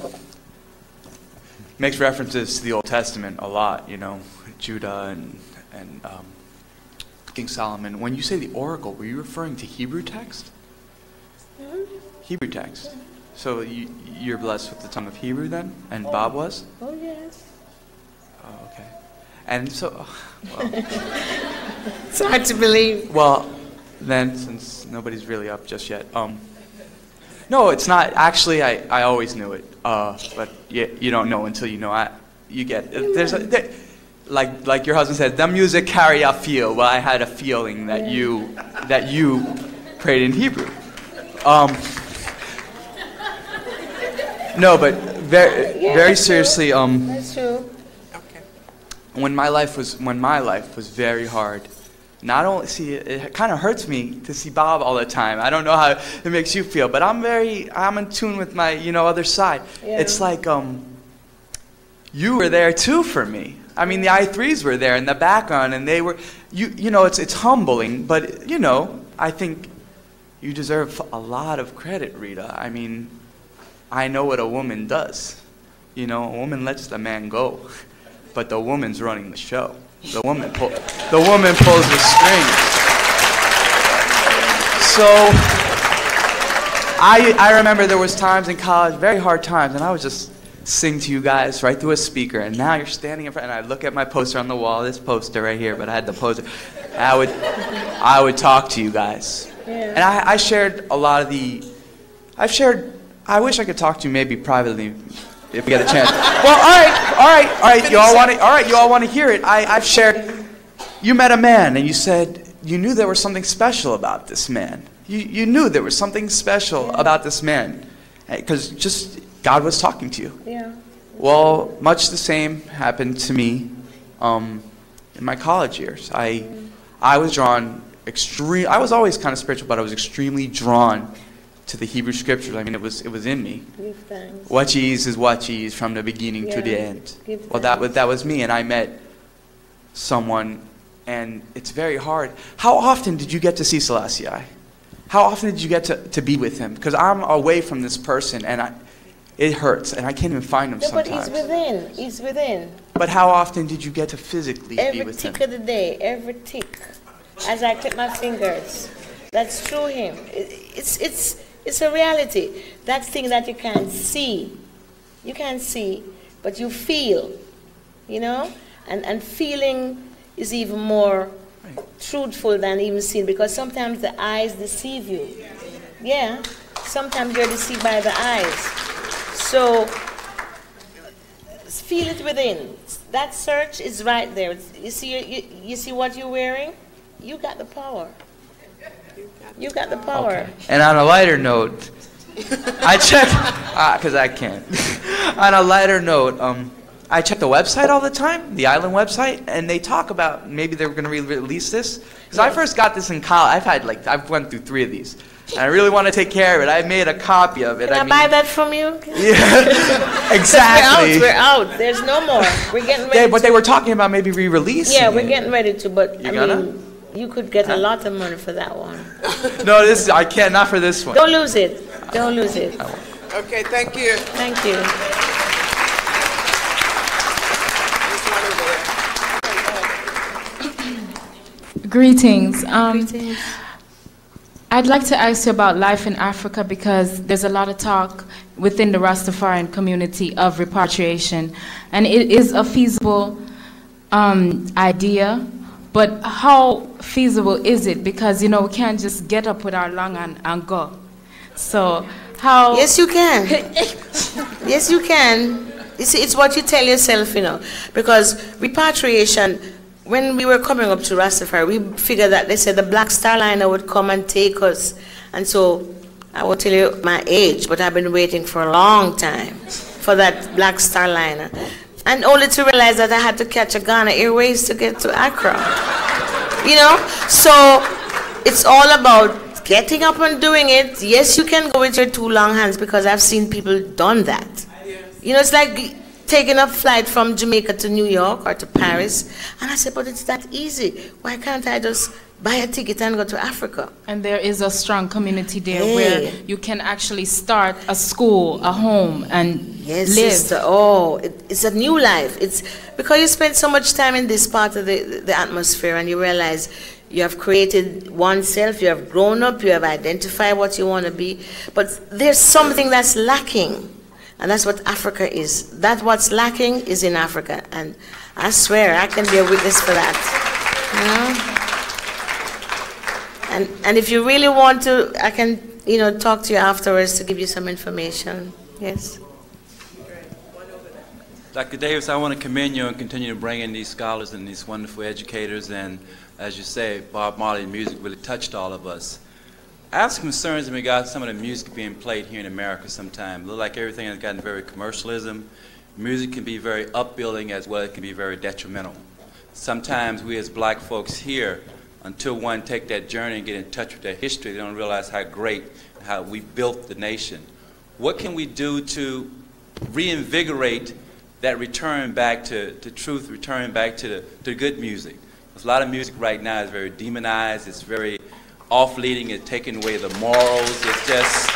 makes references to the Old Testament a lot, you know, Judah and and um, King Solomon. When you say the oracle, were you referring to Hebrew text? Mm-hmm. Hebrew text. So you, you're blessed with the tongue of Hebrew then, and oh. Bob was? Oh yes. Oh, okay. And so, well, it's hard to believe. Well, then, since nobody's really up just yet, um, no, it's not. Actually, I, I always knew it, uh, but you, you don't know until you know. I, you get there's a, there, like like your husband said, the music carry a feel. Well, I had a feeling that yeah. you that you prayed in Hebrew. Um, no, but very yeah, very that's seriously. True. Um, that's true. Okay. When my life was when my life was very hard. Not only see it, it kind of hurts me to see Bob all the time. I don't know how it makes you feel, but I'm very I'm in tune with my you know other side. Yeah. It's like um you were there too for me. I mean the I threes were there in the background and they were you you know it's it's humbling, but you know I think you deserve a lot of credit, Rita. I mean I know what a woman does. You know, a woman lets the man go, but the woman's running the show. The woman, pull, the woman pulls the strings. So, I I remember there was times in college, very hard times, and I would just sing to you guys right through a speaker. And now you're standing in front, and I look at my poster on the wall, this poster right here, but I had the poster. I would I would talk to you guys, yeah. and I, I shared a lot of the. I've shared. I wish I could talk to you maybe privately. If we get a chance. Well, all right, all right, all right. You all want to, all right. You all want to hear it. I, I've shared. You met a man, and you said you knew there was something special about this man. You, you knew there was something special yeah. about this man, because just God was talking to you. Yeah. Well, much the same happened to me, um, in my college years. I, I was drawn extreme. I was always kind of spiritual, but I was extremely drawn to the Hebrew scriptures. I mean, it was it was in me. Give thanks. What is is what is from the beginning yeah. to the end. Give well, that was that was me, and I met someone, and it's very hard. How often did you get to see Selassie? How often did you get to, to be with him? Because I'm away from this person, and I, it hurts, and I can't even find him no, sometimes. But he's within. He's within. But how often did you get to physically every be with him? Every tick of the day, every tick, as I clip my fingers. That's through him. It, it's it's. It's a reality. That thing that you can't see. You can't see, but you feel, you know? And and feeling is even more truthful than even seeing, because sometimes the eyes deceive you. Yeah. Sometimes you're deceived by the eyes. So feel it within. That search is right there. You see you, you see what you're wearing? You got the power. You got the power. Okay. And on a lighter note, I checked, because uh, I can't. On a lighter note, um, I check the website all the time, the Island website, and they talk about maybe they were going to re-release this. Because yes. I first got this in college. I've had like, I've went through three of these. And I really want to take care of it. I made a copy of it. Can I, I mean, buy that from you? Yeah, exactly. We're out. We're out. There's no more. We're getting ready. Yeah, but to they were talking about maybe re-releasing Yeah, we're it. getting ready to, but you I gonna? mean, you could get a lot of money for that one. No, this I can't. Not for this one. Don't lose it. Don't lose it. Okay, thank you. Thank you. Greetings. Um, Greetings. I'd like to ask you about life in Africa, because there's a lot of talk within the Rastafarian community of repatriation, and it is a feasible um, idea. But how feasible is it? Because, you know, we can't just get up with our lung and, and go. So how... Yes, you can. Yes, you can. You see, it's what you tell yourself, you know. Because repatriation, when we were coming up to Rastafari, we figured that they said the Black Star Liner would come and take us. And so I will tell you my age, but I've been waiting for a long time for that Black Star Liner. And only to realize that I had to catch a Ghana Airways to get to Accra. You know? So it's all about getting up and doing it. Yes, you can go with your two long hands, because I've seen people done that. You know, it's like taking a flight from Jamaica to New York or to Paris. And I said, but it's that easy. Why can't I just buy a ticket and go to Africa. And there is a strong community there Hey. where you can actually start a school, a home, and Yes, live. sister. Oh, it, it's a new life. It's because you spend so much time in this part of the, the atmosphere, and you realize you have created oneself, you have grown up, you have identified what you want to be, but there's something that's lacking, and that's what Africa is. That what's lacking is in Africa, and I swear I can be a witness for that. You know? And, and if you really want to, I can, you know, talk to you afterwards to give you some information. Yes? Doctor Davis, I want to commend you and continue to bring in these scholars and these wonderful educators. And as you say, Bob Marley music really touched all of us. I have some concerns in regard to some of the music being played here in America sometimes. It looks like everything has gotten very commercialism. Music can be very upbuilding as well as it can be very detrimental. Sometimes we as black folks here, until one take that journey and get in touch with their history, they don't realize how great, how we built the nation. What can we do to reinvigorate that return back to, to truth, return back to the, to good music? There's a lot of music right now is very demonized, it's very off-leading, it's taking away the morals, it's just,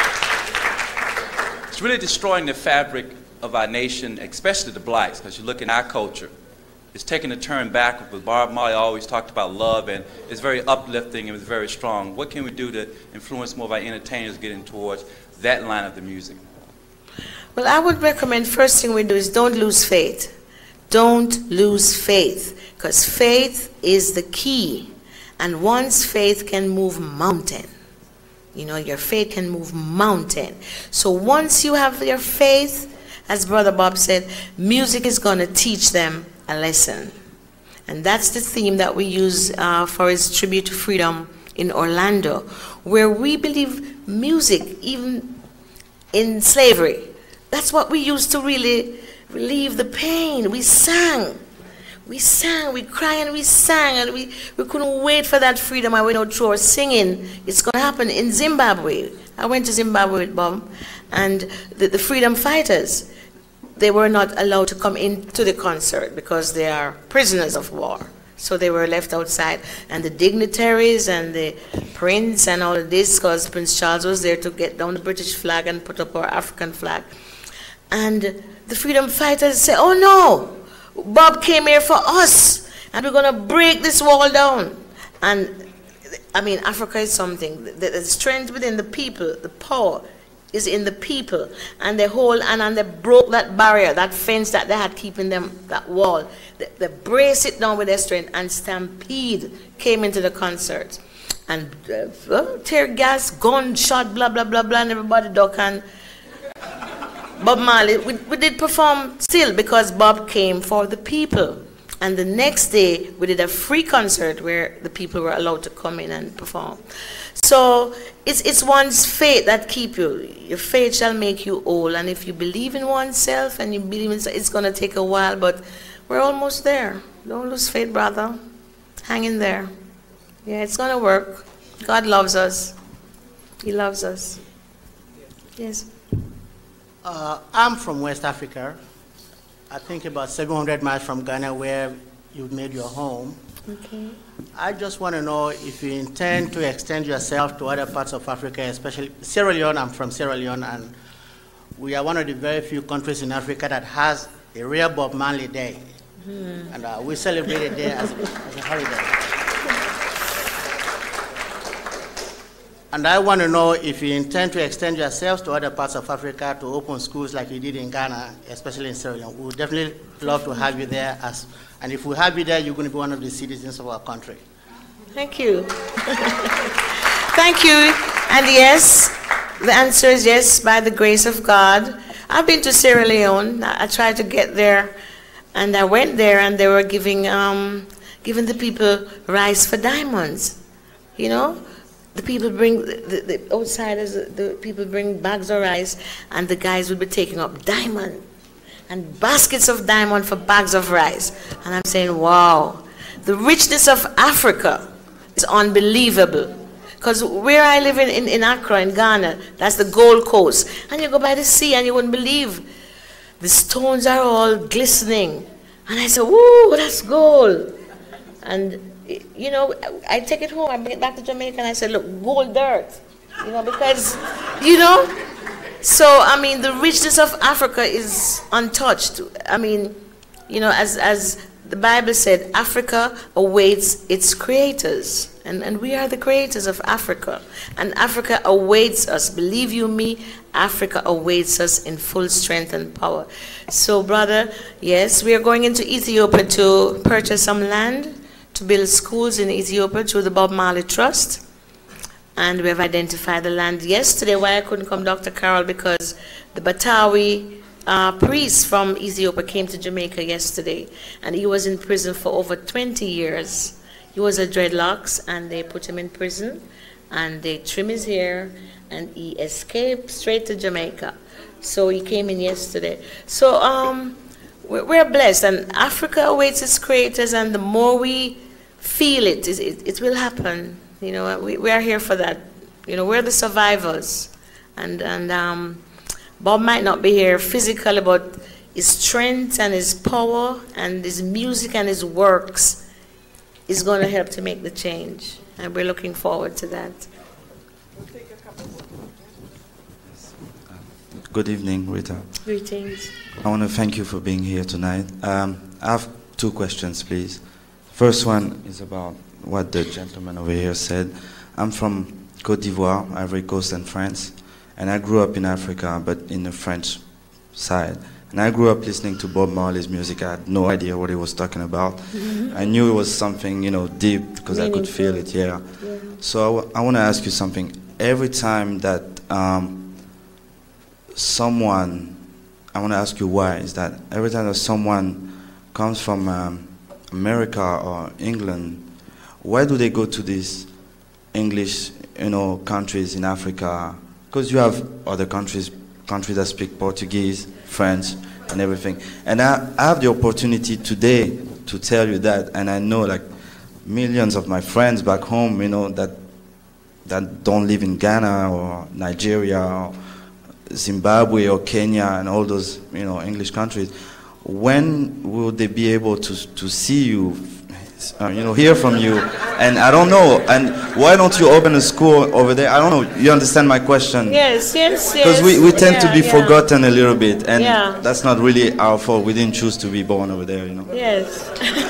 it's really destroying the fabric of our nation, especially the blacks, because you look in our culture, it's taking a turn backward. But Bob Marley always talked about love, and it's very uplifting and it's very strong. What can we do to influence more of our entertainers getting towards that line of the music? Well, I would recommend first thing we do is don't lose faith. Don't lose faith, because faith is the key. And one's faith can move mountain. You know, your faith can move mountain. So once you have your faith, as Brother Bob said, music is going to teach them a lesson. And that's the theme that we use uh, for his tribute to freedom in Orlando, where we believe music, even in slavery, that's what we used to really relieve the pain. We sang. We sang, we cried and we sang, and we, we couldn't wait for that freedom. I went out through our singing. It's going to happen in Zimbabwe. I went to Zimbabwe with Bob, and the, the freedom fighters, they were not allowed to come into the concert because they are prisoners of war. So they were left outside. And the dignitaries and the prince and all of this, because Prince Charles was there to get down the British flag and put up our African flag. And the freedom fighters said, oh no, Bob came here for us, and we're going to break this wall down. And I mean, Africa is something. The, the strength within the people, the power, is in the people, and they hold and, and they broke that barrier, that fence that they had keeping them, that wall. They, they brace it down with their strength, and stampede came into the concert. And uh, well, tear gas, gunshot, blah, blah, blah, blah, and everybody duck. And Bob Marley, we, we did perform still because Bob came for the people. And the next day, we did a free concert where the people were allowed to come in and perform. So it's, it's one's faith that keep you. Your faith shall make you whole. And if you believe in oneself and you believe in, it's going to take a while, but we're almost there. Don't lose faith, brother. Hang in there. Yeah, it's going to work. God loves us. He loves us. Yes. Uh, I'm from West Africa. I think about seven hundred miles from Ghana, where you made your home. Okay. I just want to know if you intend to extend yourself to other parts of Africa, especially Sierra Leone. I'm from Sierra Leone, and we are one of the very few countries in Africa that has a real Bob Marley Day. Mm. And uh, we celebrate it there as a, as a holiday. And I want to know if you intend to extend yourselves to other parts of Africa to open schools like you did in Ghana, especially in Sierra Leone. We would definitely love to have you there. As, and if we have you there, you're going to be one of the citizens of our country. Thank you. Thank you. And yes, the answer is yes, by the grace of God. I've been to Sierra Leone. I tried to get there, and I went there, and they were giving, um, giving the people rice for diamonds, you know? The people bring, the, the, the outsiders, the people bring bags of rice, and the guys will be taking up diamond and baskets of diamond for bags of rice. And I'm saying, wow, the richness of Africa is unbelievable. Because where I live in, in, in Accra, in Ghana, that's the Gold Coast. And you go by the sea and you wouldn't believe. The stones are all glistening. And I said, woo, that's gold. And you know, I take it home, I bring it back to Jamaica, and I said, look, gold dirt, you know, because, you know, so, I mean, the richness of Africa is untouched. I mean, you know, as, as the Bible said, Africa awaits its creators. And, and we are the creators of Africa. And Africa awaits us. Believe you me, Africa awaits us in full strength and power. So, brother, yes, we are going into Ethiopia to purchase some land to build schools in Ethiopia through the Bob Marley Trust. And we have identified the land yesterday. Why I couldn't come, Doctor Carol, because the Batawi uh, priest from Ethiopia came to Jamaica yesterday. And he was in prison for over twenty years. He was a dreadlocks, and they put him in prison, and they trim his hair, and he escaped straight to Jamaica. So he came in yesterday. So um, we're, we're blessed, and Africa awaits its creators, and the more we feel it, it, it, it will happen. You know, we, we are here for that. You know, we're the survivors, and, and um, Bob might not be here physically, but his strength and his power and his music and his works is going to help to make the change, and we're looking forward to that. Good evening, Rita. Greetings. I want to thank you for being here tonight. Um, I have two questions, please. First one is about what the gentleman over here said. I'm from Côte d'Ivoire, Ivory Coast, and France, and I grew up in Africa, but in the French side. And I grew up listening to Bob Marley's music. I had no idea what he was talking about. Mm-hmm. I knew it was something, you know, deep, because I could feel it, yeah. yeah. So I, I want to ask you something. Every time that um, someone, I want to ask you why, is that every time that someone comes from um, America or England, why do they go to these English, you know, countries in Africa? Because you have other countries, countries that speak Portuguese, French, and everything. And I, I have the opportunity today to tell you that, and I know like millions of my friends back home, you know, that that don't live in Ghana or Nigeria or Zimbabwe or Kenya and all those, you know, English countries. When will they be able to to see you, uh, you know, hear from you? And I don't know. And why don't you open a school over there? I don't know. You understand my question? Yes, yes, yes. Because we, we tend yeah, to be yeah. forgotten a little bit, and yeah. that's not really our fault. We didn't choose to be born over there, you know. Yes.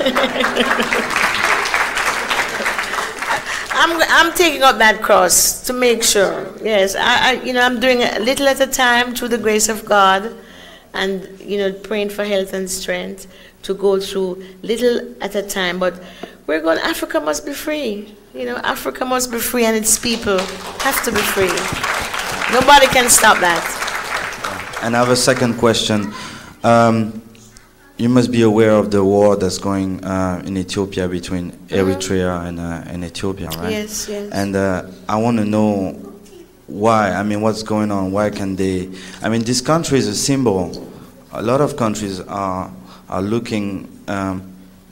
I'm I'm taking up that cross to make sure. Yes, I, I you know I'm doing a little at a time through the grace of God, and you know praying for health and strength to go through little at a time. But we're going. Africa must be free. You know, Africa must be free, and its people have to be free. Nobody can stop that. And I have a second question. Um, you must be aware of the war that's going uh, in Ethiopia between Eritrea mm-hmm. and, uh, and Ethiopia, right? Yes, yes. And uh, I want to know why. I mean, what's going on? Why can they? I mean, this country is a symbol. A lot of countries are are looking. Um,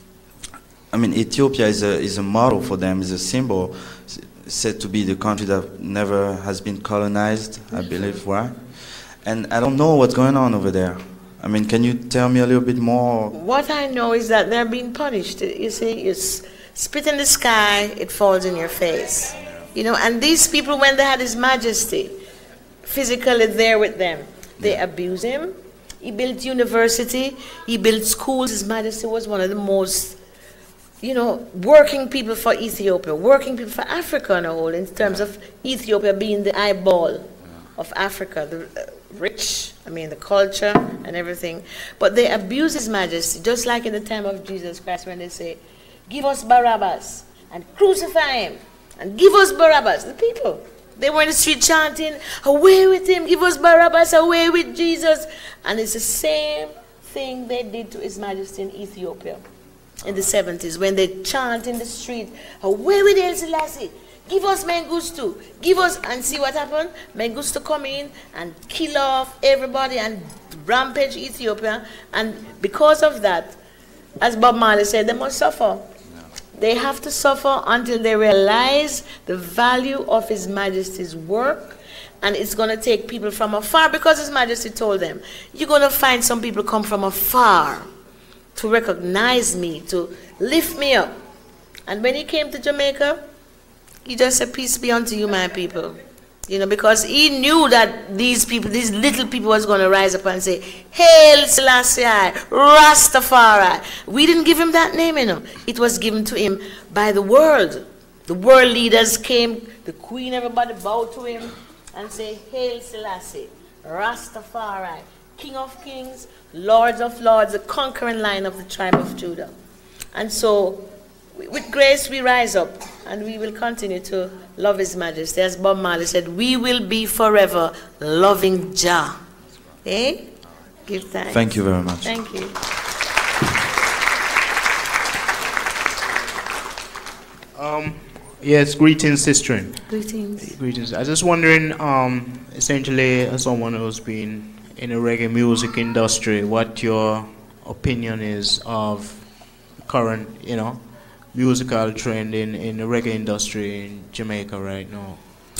I mean, Ethiopia is a is a model for them. Is a symbol, said to be the country that never has been colonized, I believe, right? And I don't know what's going on over there. I mean, can you tell me a little bit more? What I know is that they're being punished. You see, you spit in the sky, it falls in your face. You know, and these people, when they had His Majesty physically there with them, they abuse him. He built university, he built schools. His Majesty was one of the most, you know, working people for Ethiopia, working people for Africa on a whole, in terms of Ethiopia being the eyeball of Africa, the uh, rich, I mean, the culture and everything. But they abuse His Majesty, just like in the time of Jesus Christ when they say, give us Barabbas and crucify him, and give us Barabbas. The people, they were in the street chanting, away with him, give us Barabbas, away with Jesus. And it's the same thing they did to His Majesty in Ethiopia in the seventies, when they chant in the street, away with El Selassie, give us Mengistu, give us, and see what happened? Mengistu come in and kill off everybody and rampage Ethiopia. And because of that, as Bob Marley said, they must suffer. They have to suffer until they realize the value of His Majesty's work. And it's going to take people from afar, because His Majesty told them, you're going to find some people come from afar to recognize me, to lift me up. And when he came to Jamaica, he just said, peace be unto you, my people. You know, because he knew that these people, these little people was going to rise up and say, Hail Selassie, Rastafari. We didn't give him that name, you know. It was given to him by the world. The world leaders came, the queen, everybody bowed to him and say, Hail Selassie, Rastafari, King of kings, Lords of lords, the conquering line of the tribe of Judah. And so, with grace we rise up, and we will continue to love His Majesty. As Bob Marley said, we will be forever loving Jah. Eh? Give thanks. Thank you very much. Thank you. Um, yes, greetings, sister. Greetings. Greetings. I was just wondering, um, essentially, as someone who's been in the reggae music industry, what your opinion is of current, you know, musical trend in, in the reggae industry in Jamaica right now?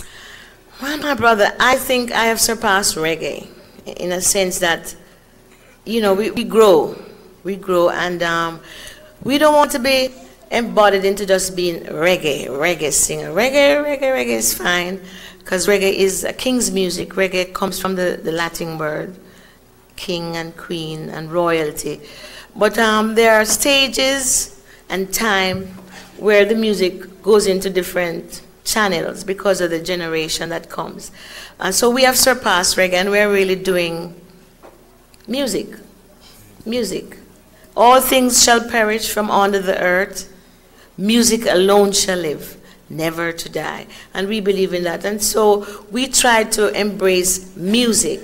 Well, my brother, I think I have surpassed reggae in a sense that, you know, we, we grow. We grow, and um, we don't want to be embodied into just being reggae, reggae singer. Reggae, reggae, reggae is fine, because reggae is a king's music. Reggae comes from the, the Latin word, king and queen and royalty. But um, there are stages and time where the music goes into different channels because of the generation that comes. And so we have surpassed reggae, and we're really doing music. Music. All things shall perish from under the earth. Music alone shall live, never to die. And we believe in that. And so we try to embrace music.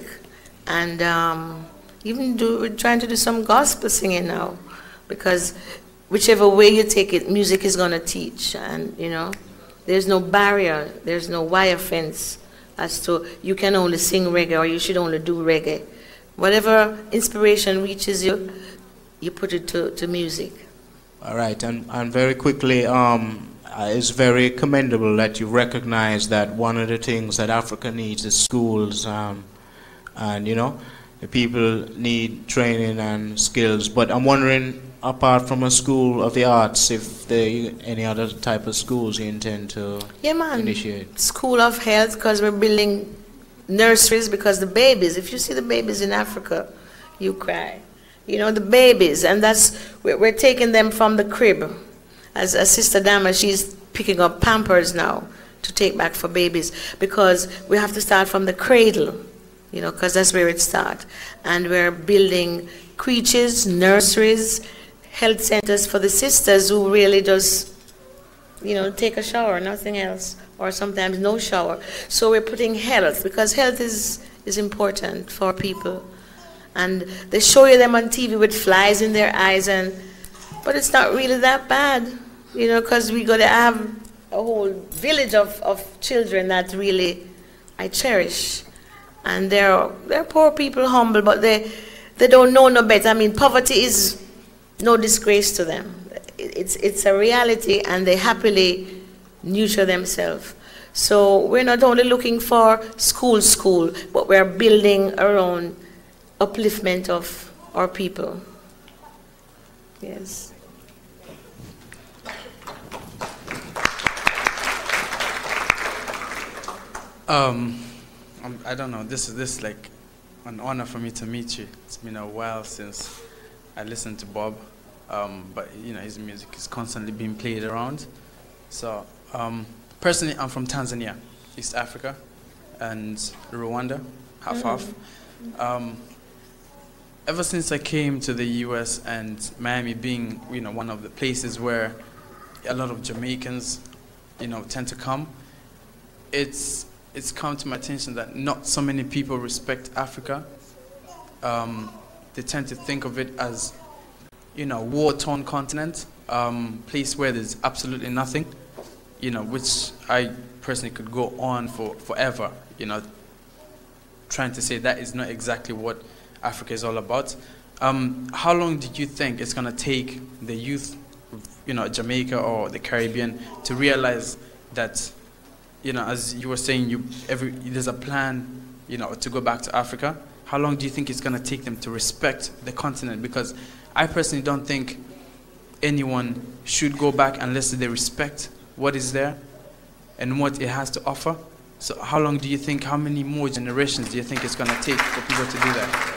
And um, even do, we're trying to do some gospel singing now, because whichever way you take it, music is going to teach. And, you know, there's no barrier, there's no wire fence as to you can only sing reggae or you should only do reggae. Whatever inspiration reaches you, you put it to, to music. All right, and, and very quickly, um, uh, it's very commendable that you recognize that one of the things that Africa needs is schools, um, and, you know, the people need training and skills. But I'm wondering, apart from a school of the arts, if there any other type of schools you intend to yeah, man. initiate? School of health, because we're building nurseries, because the babies, if you see the babies in Africa, you cry. You know, the babies, and that's, we're, we're taking them from the crib. As, as Sister Dama, she's picking up Pampers now to take back for babies, because we have to start from the cradle, you know, because that's where it starts. And we're building creches, nurseries, health centers for the sisters who really just, you know, take a shower, nothing else, or sometimes no shower. So we're putting health, because health is, is important for people. And they show you them on T V with flies in their eyes, and but it's not really that bad, you know, because we got to have a whole village of, of children that really I cherish. And they're, they're poor people, humble, but they, they don't know no better. I mean, poverty is no disgrace to them. It's, it's a reality, and they happily nurture themselves. So we're not only looking for school, school, but we're building our own upliftment of our people. Yes. Um, I'm, I don't know. This is this is like an honor for me to meet you. It's been a while since I listened to Bob, um, but you know his music is constantly being played around. So um, personally, I'm from Tanzania, East Africa, and Rwanda, half Mm-hmm. half. Um, Ever since I came to the U S and Miami being, you know, one of the places where a lot of Jamaicans, you know, tend to come, it's it's come to my attention that not so many people respect Africa. Um, they tend to think of it as, you know, war-torn continent, um, place where there's absolutely nothing, you know, which I personally could go on for forever, you know, trying to say that is not exactly what Africa is all about. Um, how long do you think it's going to take the youth, you know, Jamaica or the Caribbean to realize that, you know, as you were saying, you every there's a plan, you know, to go back to Africa? How long do you think it's going to take them to respect the continent? Because I personally don't think anyone should go back unless they respect what is there and what it has to offer. So how long do you think, how many more generations do you think it's going to take for people to do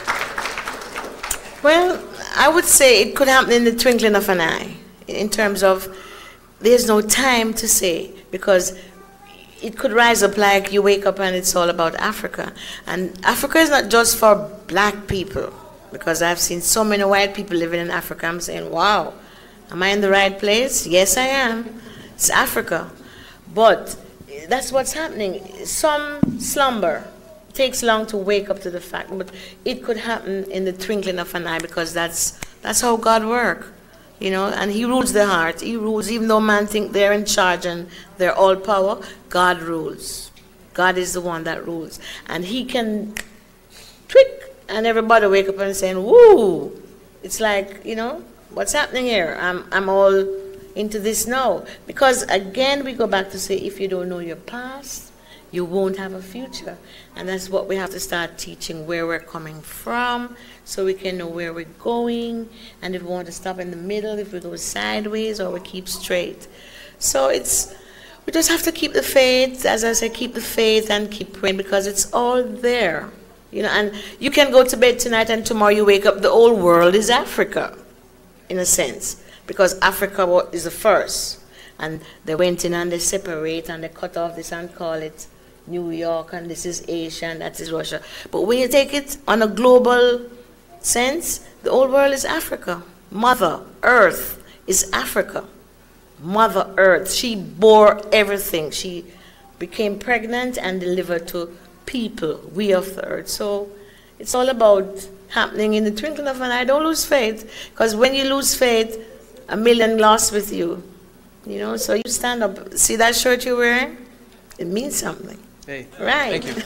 that? Well, I would say it could happen in the twinkling of an eye, in terms of there's no time to say, because it could rise up like you wake up and it's all about Africa. And Africa is not just for black people, because I've seen so many white people living in Africa. I'm saying, wow, am I in the right place? Yes, I am. It's Africa. But that's what's happening. Some slumber. It takes long to wake up to the fact, but it could happen in the twinkling of an eye, because that's that's how God works, you know. And He rules the heart. He rules, even though man think they're in charge and they're all power. God rules. God is the one that rules, and He can tweak, and everybody wake up and saying, "Woo!" It's like, you know, what's happening here? I'm I'm all into this now, because again we go back to say, if you don't know your past, you won't have a future. And that's what we have to start teaching, where we're coming from, so we can know where we're going, and if we want to stop in the middle, if we go sideways, or we keep straight. So it's, we just have to keep the faith, as I said, keep the faith and keep praying, because it's all there. You know, and you can go to bed tonight and tomorrow you wake up, the whole world is Africa, in a sense, because Africa is the first. And they went in and they separate and they cut off this and call it New York, and this is Asia, and that is Russia. But when you take it on a global sense, the whole world is Africa. Mother Earth is Africa. Mother Earth, she bore everything. She became pregnant and delivered to people, we of the earth. So it's all about happening in the twinkling of an eye. Don't lose faith, because when you lose faith, a million lost with you. You know, so you stand up. See that shirt you're wearing? It means something. Hey, right. Thank you.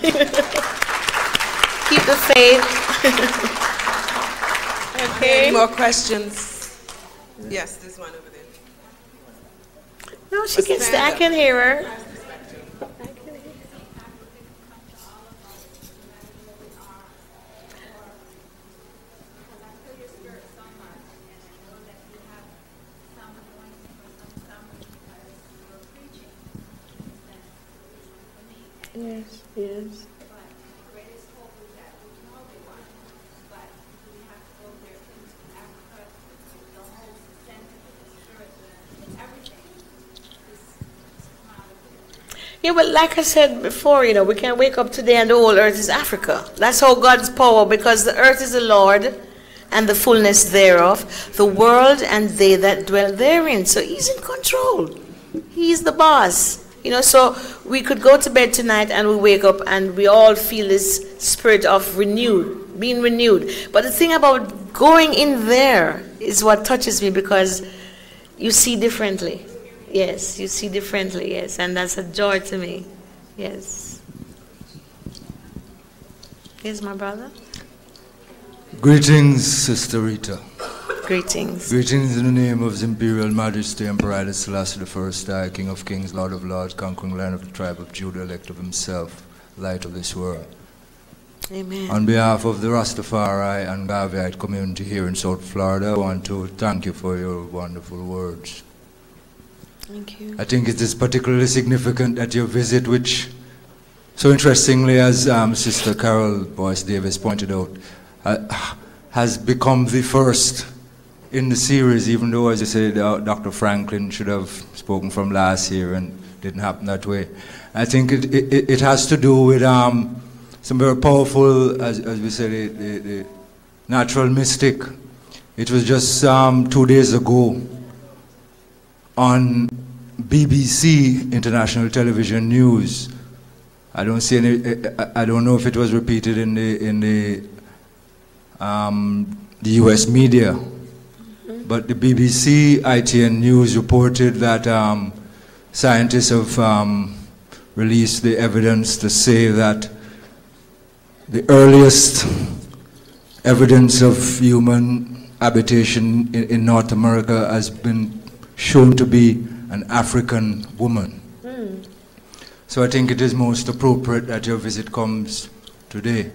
Keep the faith. Okay. Any more questions? Yes, there's one over there. No, she can stay. I can hear her. Yes, yes. Yeah, but like I said before, you know, we can wake up today and the whole earth is Africa. That's how God's power, because the earth is the Lord and the fullness thereof, the world and they that dwell therein. So He's in control. He's the boss. You know, so we could go to bed tonight and we wake up and we all feel this spirit of renewed, being renewed. But the thing about going in there is what touches me, because you see differently. Yes, you see differently, yes. And that's a joy to me. Yes. Here's my brother. Greetings, Sister Rita. Greetings. Greetings in the name of His Imperial Majesty Emperor Haile Selassie the First, I, King of Kings, Lord of Lords, conquering Lion of the tribe of Judah, elect of Himself, light of this world. Amen. On behalf of the Rastafari and Garveyite community here in South Florida, I want to thank you for your wonderful words. Thank you. I think it is particularly significant that your visit, which, so interestingly, as um, Sister Carol Boyce Davis pointed out, uh, has become the first in the series, even though, as you said, uh, Doctor Franklin should have spoken from last year and didn't happen that way. I think it, it, it has to do with um, some very powerful, as, as we said, the, the, the natural mystic. It was just um, two days ago on B B C International Television News. I don't see any, I don't know if it was repeated in the, in the, um, the U S media. But the B B C I T N News reported that um, scientists have um, released the evidence to say that the earliest evidence of human habitation in, in North America has been shown to be an African woman. Mm. So I think it is most appropriate that your visit comes today,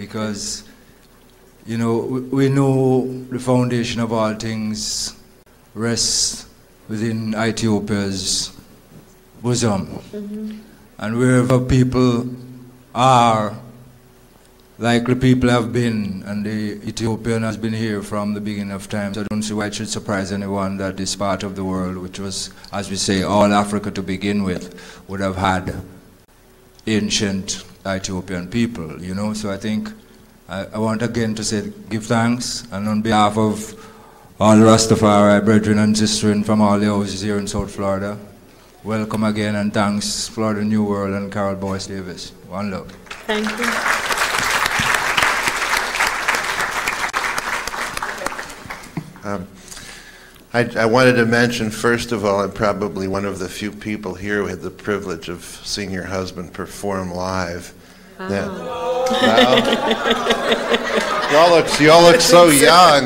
because you know, we know the foundation of all things rests within Ethiopia's bosom. Mm-hmm. And wherever people are, like the people have been, and the Ethiopian has been here from the beginning of time, so I don't see why it should surprise anyone that this part of the world, which was, as we say, all Africa to begin with, would have had ancient Ethiopian people, you know. So I think I, I want again to say, give thanks, and on behalf of all Rastafari brethren and sisters from all the houses here in South Florida, welcome again, and thanks, Florida New World and Carol Boyce Davis. One love. Thank you. Um, I, I wanted to mention, first of all, I'm probably one of the few people here who had the privilege of seeing your husband perform live. Wow. That, wow. y'all look, y'all look so young.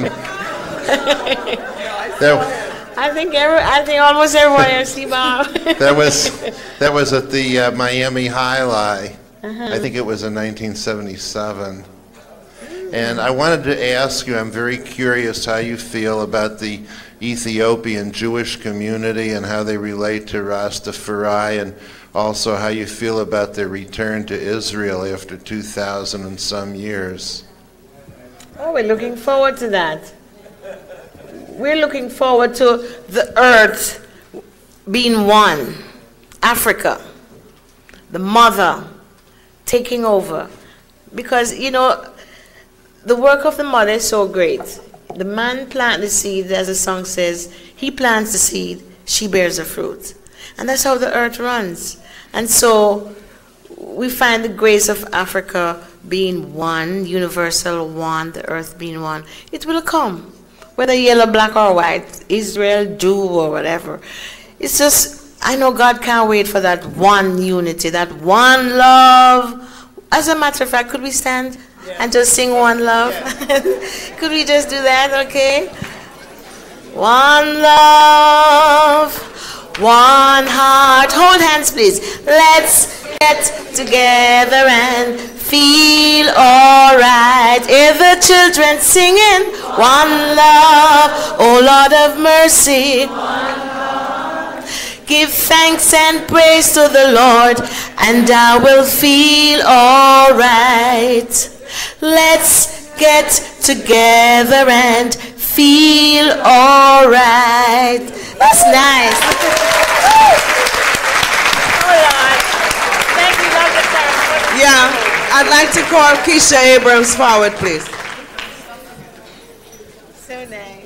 There, I think every, I think almost everyone has seen Bob. that was that was at the uh, Miami High Lie. Uh-huh. I think it was in nineteen seventy-seven. And I wanted to ask you, I'm very curious how you feel about the Ethiopian Jewish community and how they relate to Rastafari, and also how you feel about their return to Israel after two thousand and some years. Oh, we're looking forward to that. We're looking forward to the earth being one. Africa, the mother, taking over. Because, you know, the work of the mother is so great. The man plants the seed, as the song says, he plants the seed, she bears the fruit. And that's how the earth runs. And so we find the grace of Africa being one, universal one, the earth being one. It will come, whether yellow, black, or white, Israel, Jew, or whatever. It's just, I know God can't wait for that one unity, that one love. As a matter of fact, could we stand? Yeah. And just sing one love? Yeah. Could we just do that, okay? One love, one heart. Hold hands, please. Let's get together and feel alright. Hear the children singing. One love, oh Lord of mercy. One love. Give thanks and praise to the Lord, and I will feel alright. Let's get together and feel alright. That's nice. Oh, Lord. Thank you, Doctor Sarah. Yeah, I'd like to call Keisha Abrams forward, please. So nice.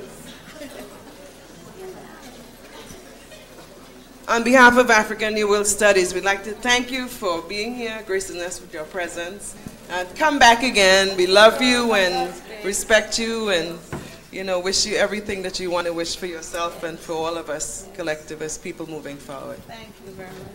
On behalf of African New World Studies, we'd like to thank you for being here, gracing us with your presence. And come back again. We love you and respect you, and, you know, wish you everything that you want to wish for yourself and for all of us, collective, as people moving forward. Thank you very much.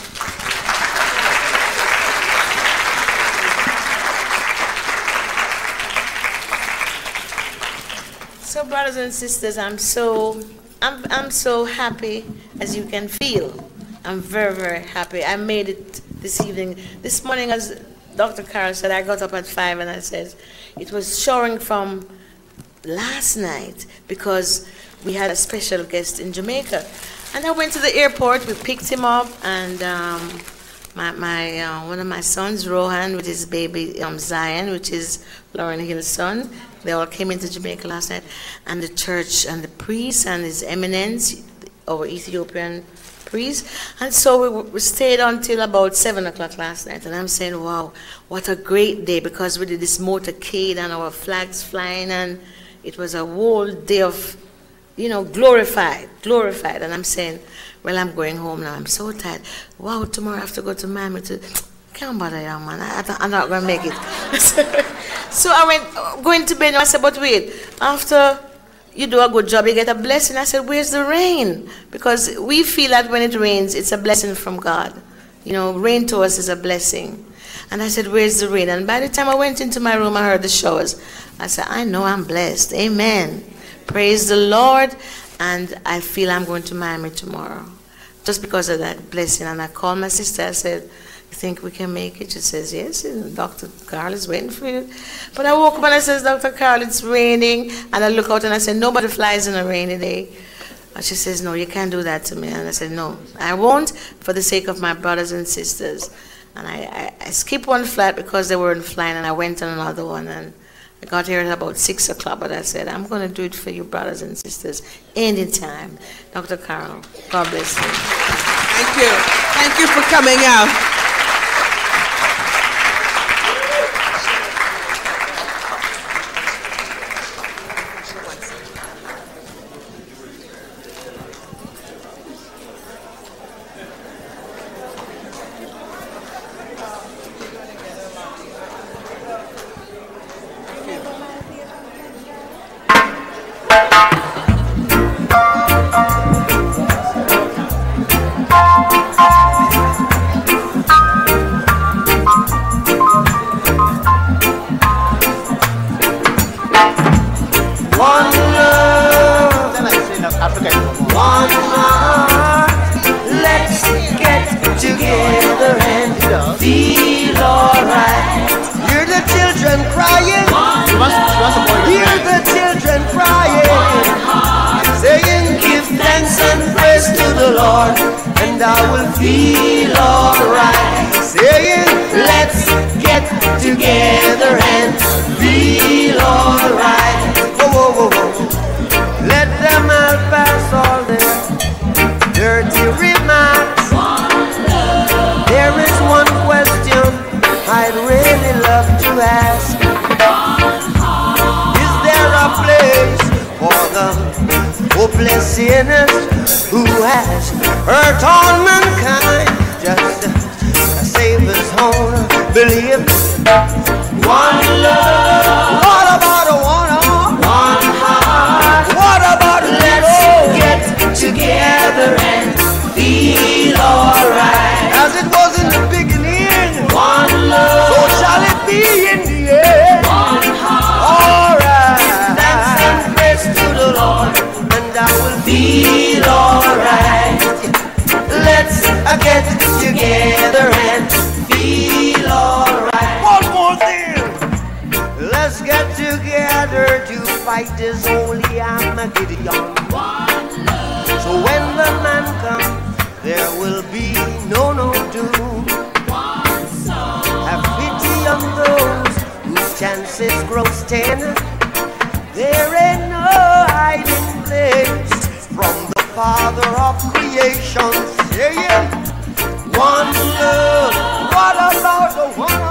So, brothers and sisters, I'm so, I'm, I'm so happy, as you can feel. I'm very, very happy. I made it this evening. This morning, as Doctor Carol said, I got up at five and I said, it was showering from last night because we had a special guest in Jamaica. And I went to the airport, we picked him up, and um, my, my uh, one of my sons, Rohan, with his baby um, Zion, which is Lauren Hill's son, they all came into Jamaica last night, and the church and the priest and his eminence, our Ethiopian priest, and so we, we stayed until about seven o'clock last night, and I'm saying, wow, what a great day, because we did this motorcade and our flags flying, and it was a whole day of, you know, glorified, glorified, and I'm saying, well, I'm going home now, I'm so tired. Wow, tomorrow I have to go to Miami to, can't bother, young man, I, I'm not going to make it. So I went, going to bed, and I said, but wait, after you do a good job, you get a blessing. I said, where's the rain? Because we feel that when it rains, it's a blessing from God. You know, rain to us is a blessing. And I said, where's the rain? And by the time I went into my room, I heard the showers. I said, I know I'm blessed. Amen. Praise the Lord. And I feel I'm going to Miami tomorrow, just because of that blessing. And I called my sister. I said, you think we can make it? She says, yes, Doctor Carl is waiting for you. But I woke up and I says, Doctor Carl, it's raining. And I look out and I said, nobody flies in a rainy day. And she says, no, you can't do that to me. And I said, no, I won't, for the sake of my brothers and sisters. And I, I, I skipped one flight because they weren't flying, and I went on another one. And I got here at about six o'clock, but I said, I'm going to do it for you, brothers and sisters, anytime. Doctor Carol, God bless you. Thank you. Thank you for coming out. There ain't no hiding place from the Father of creation, saying, one love, what about the one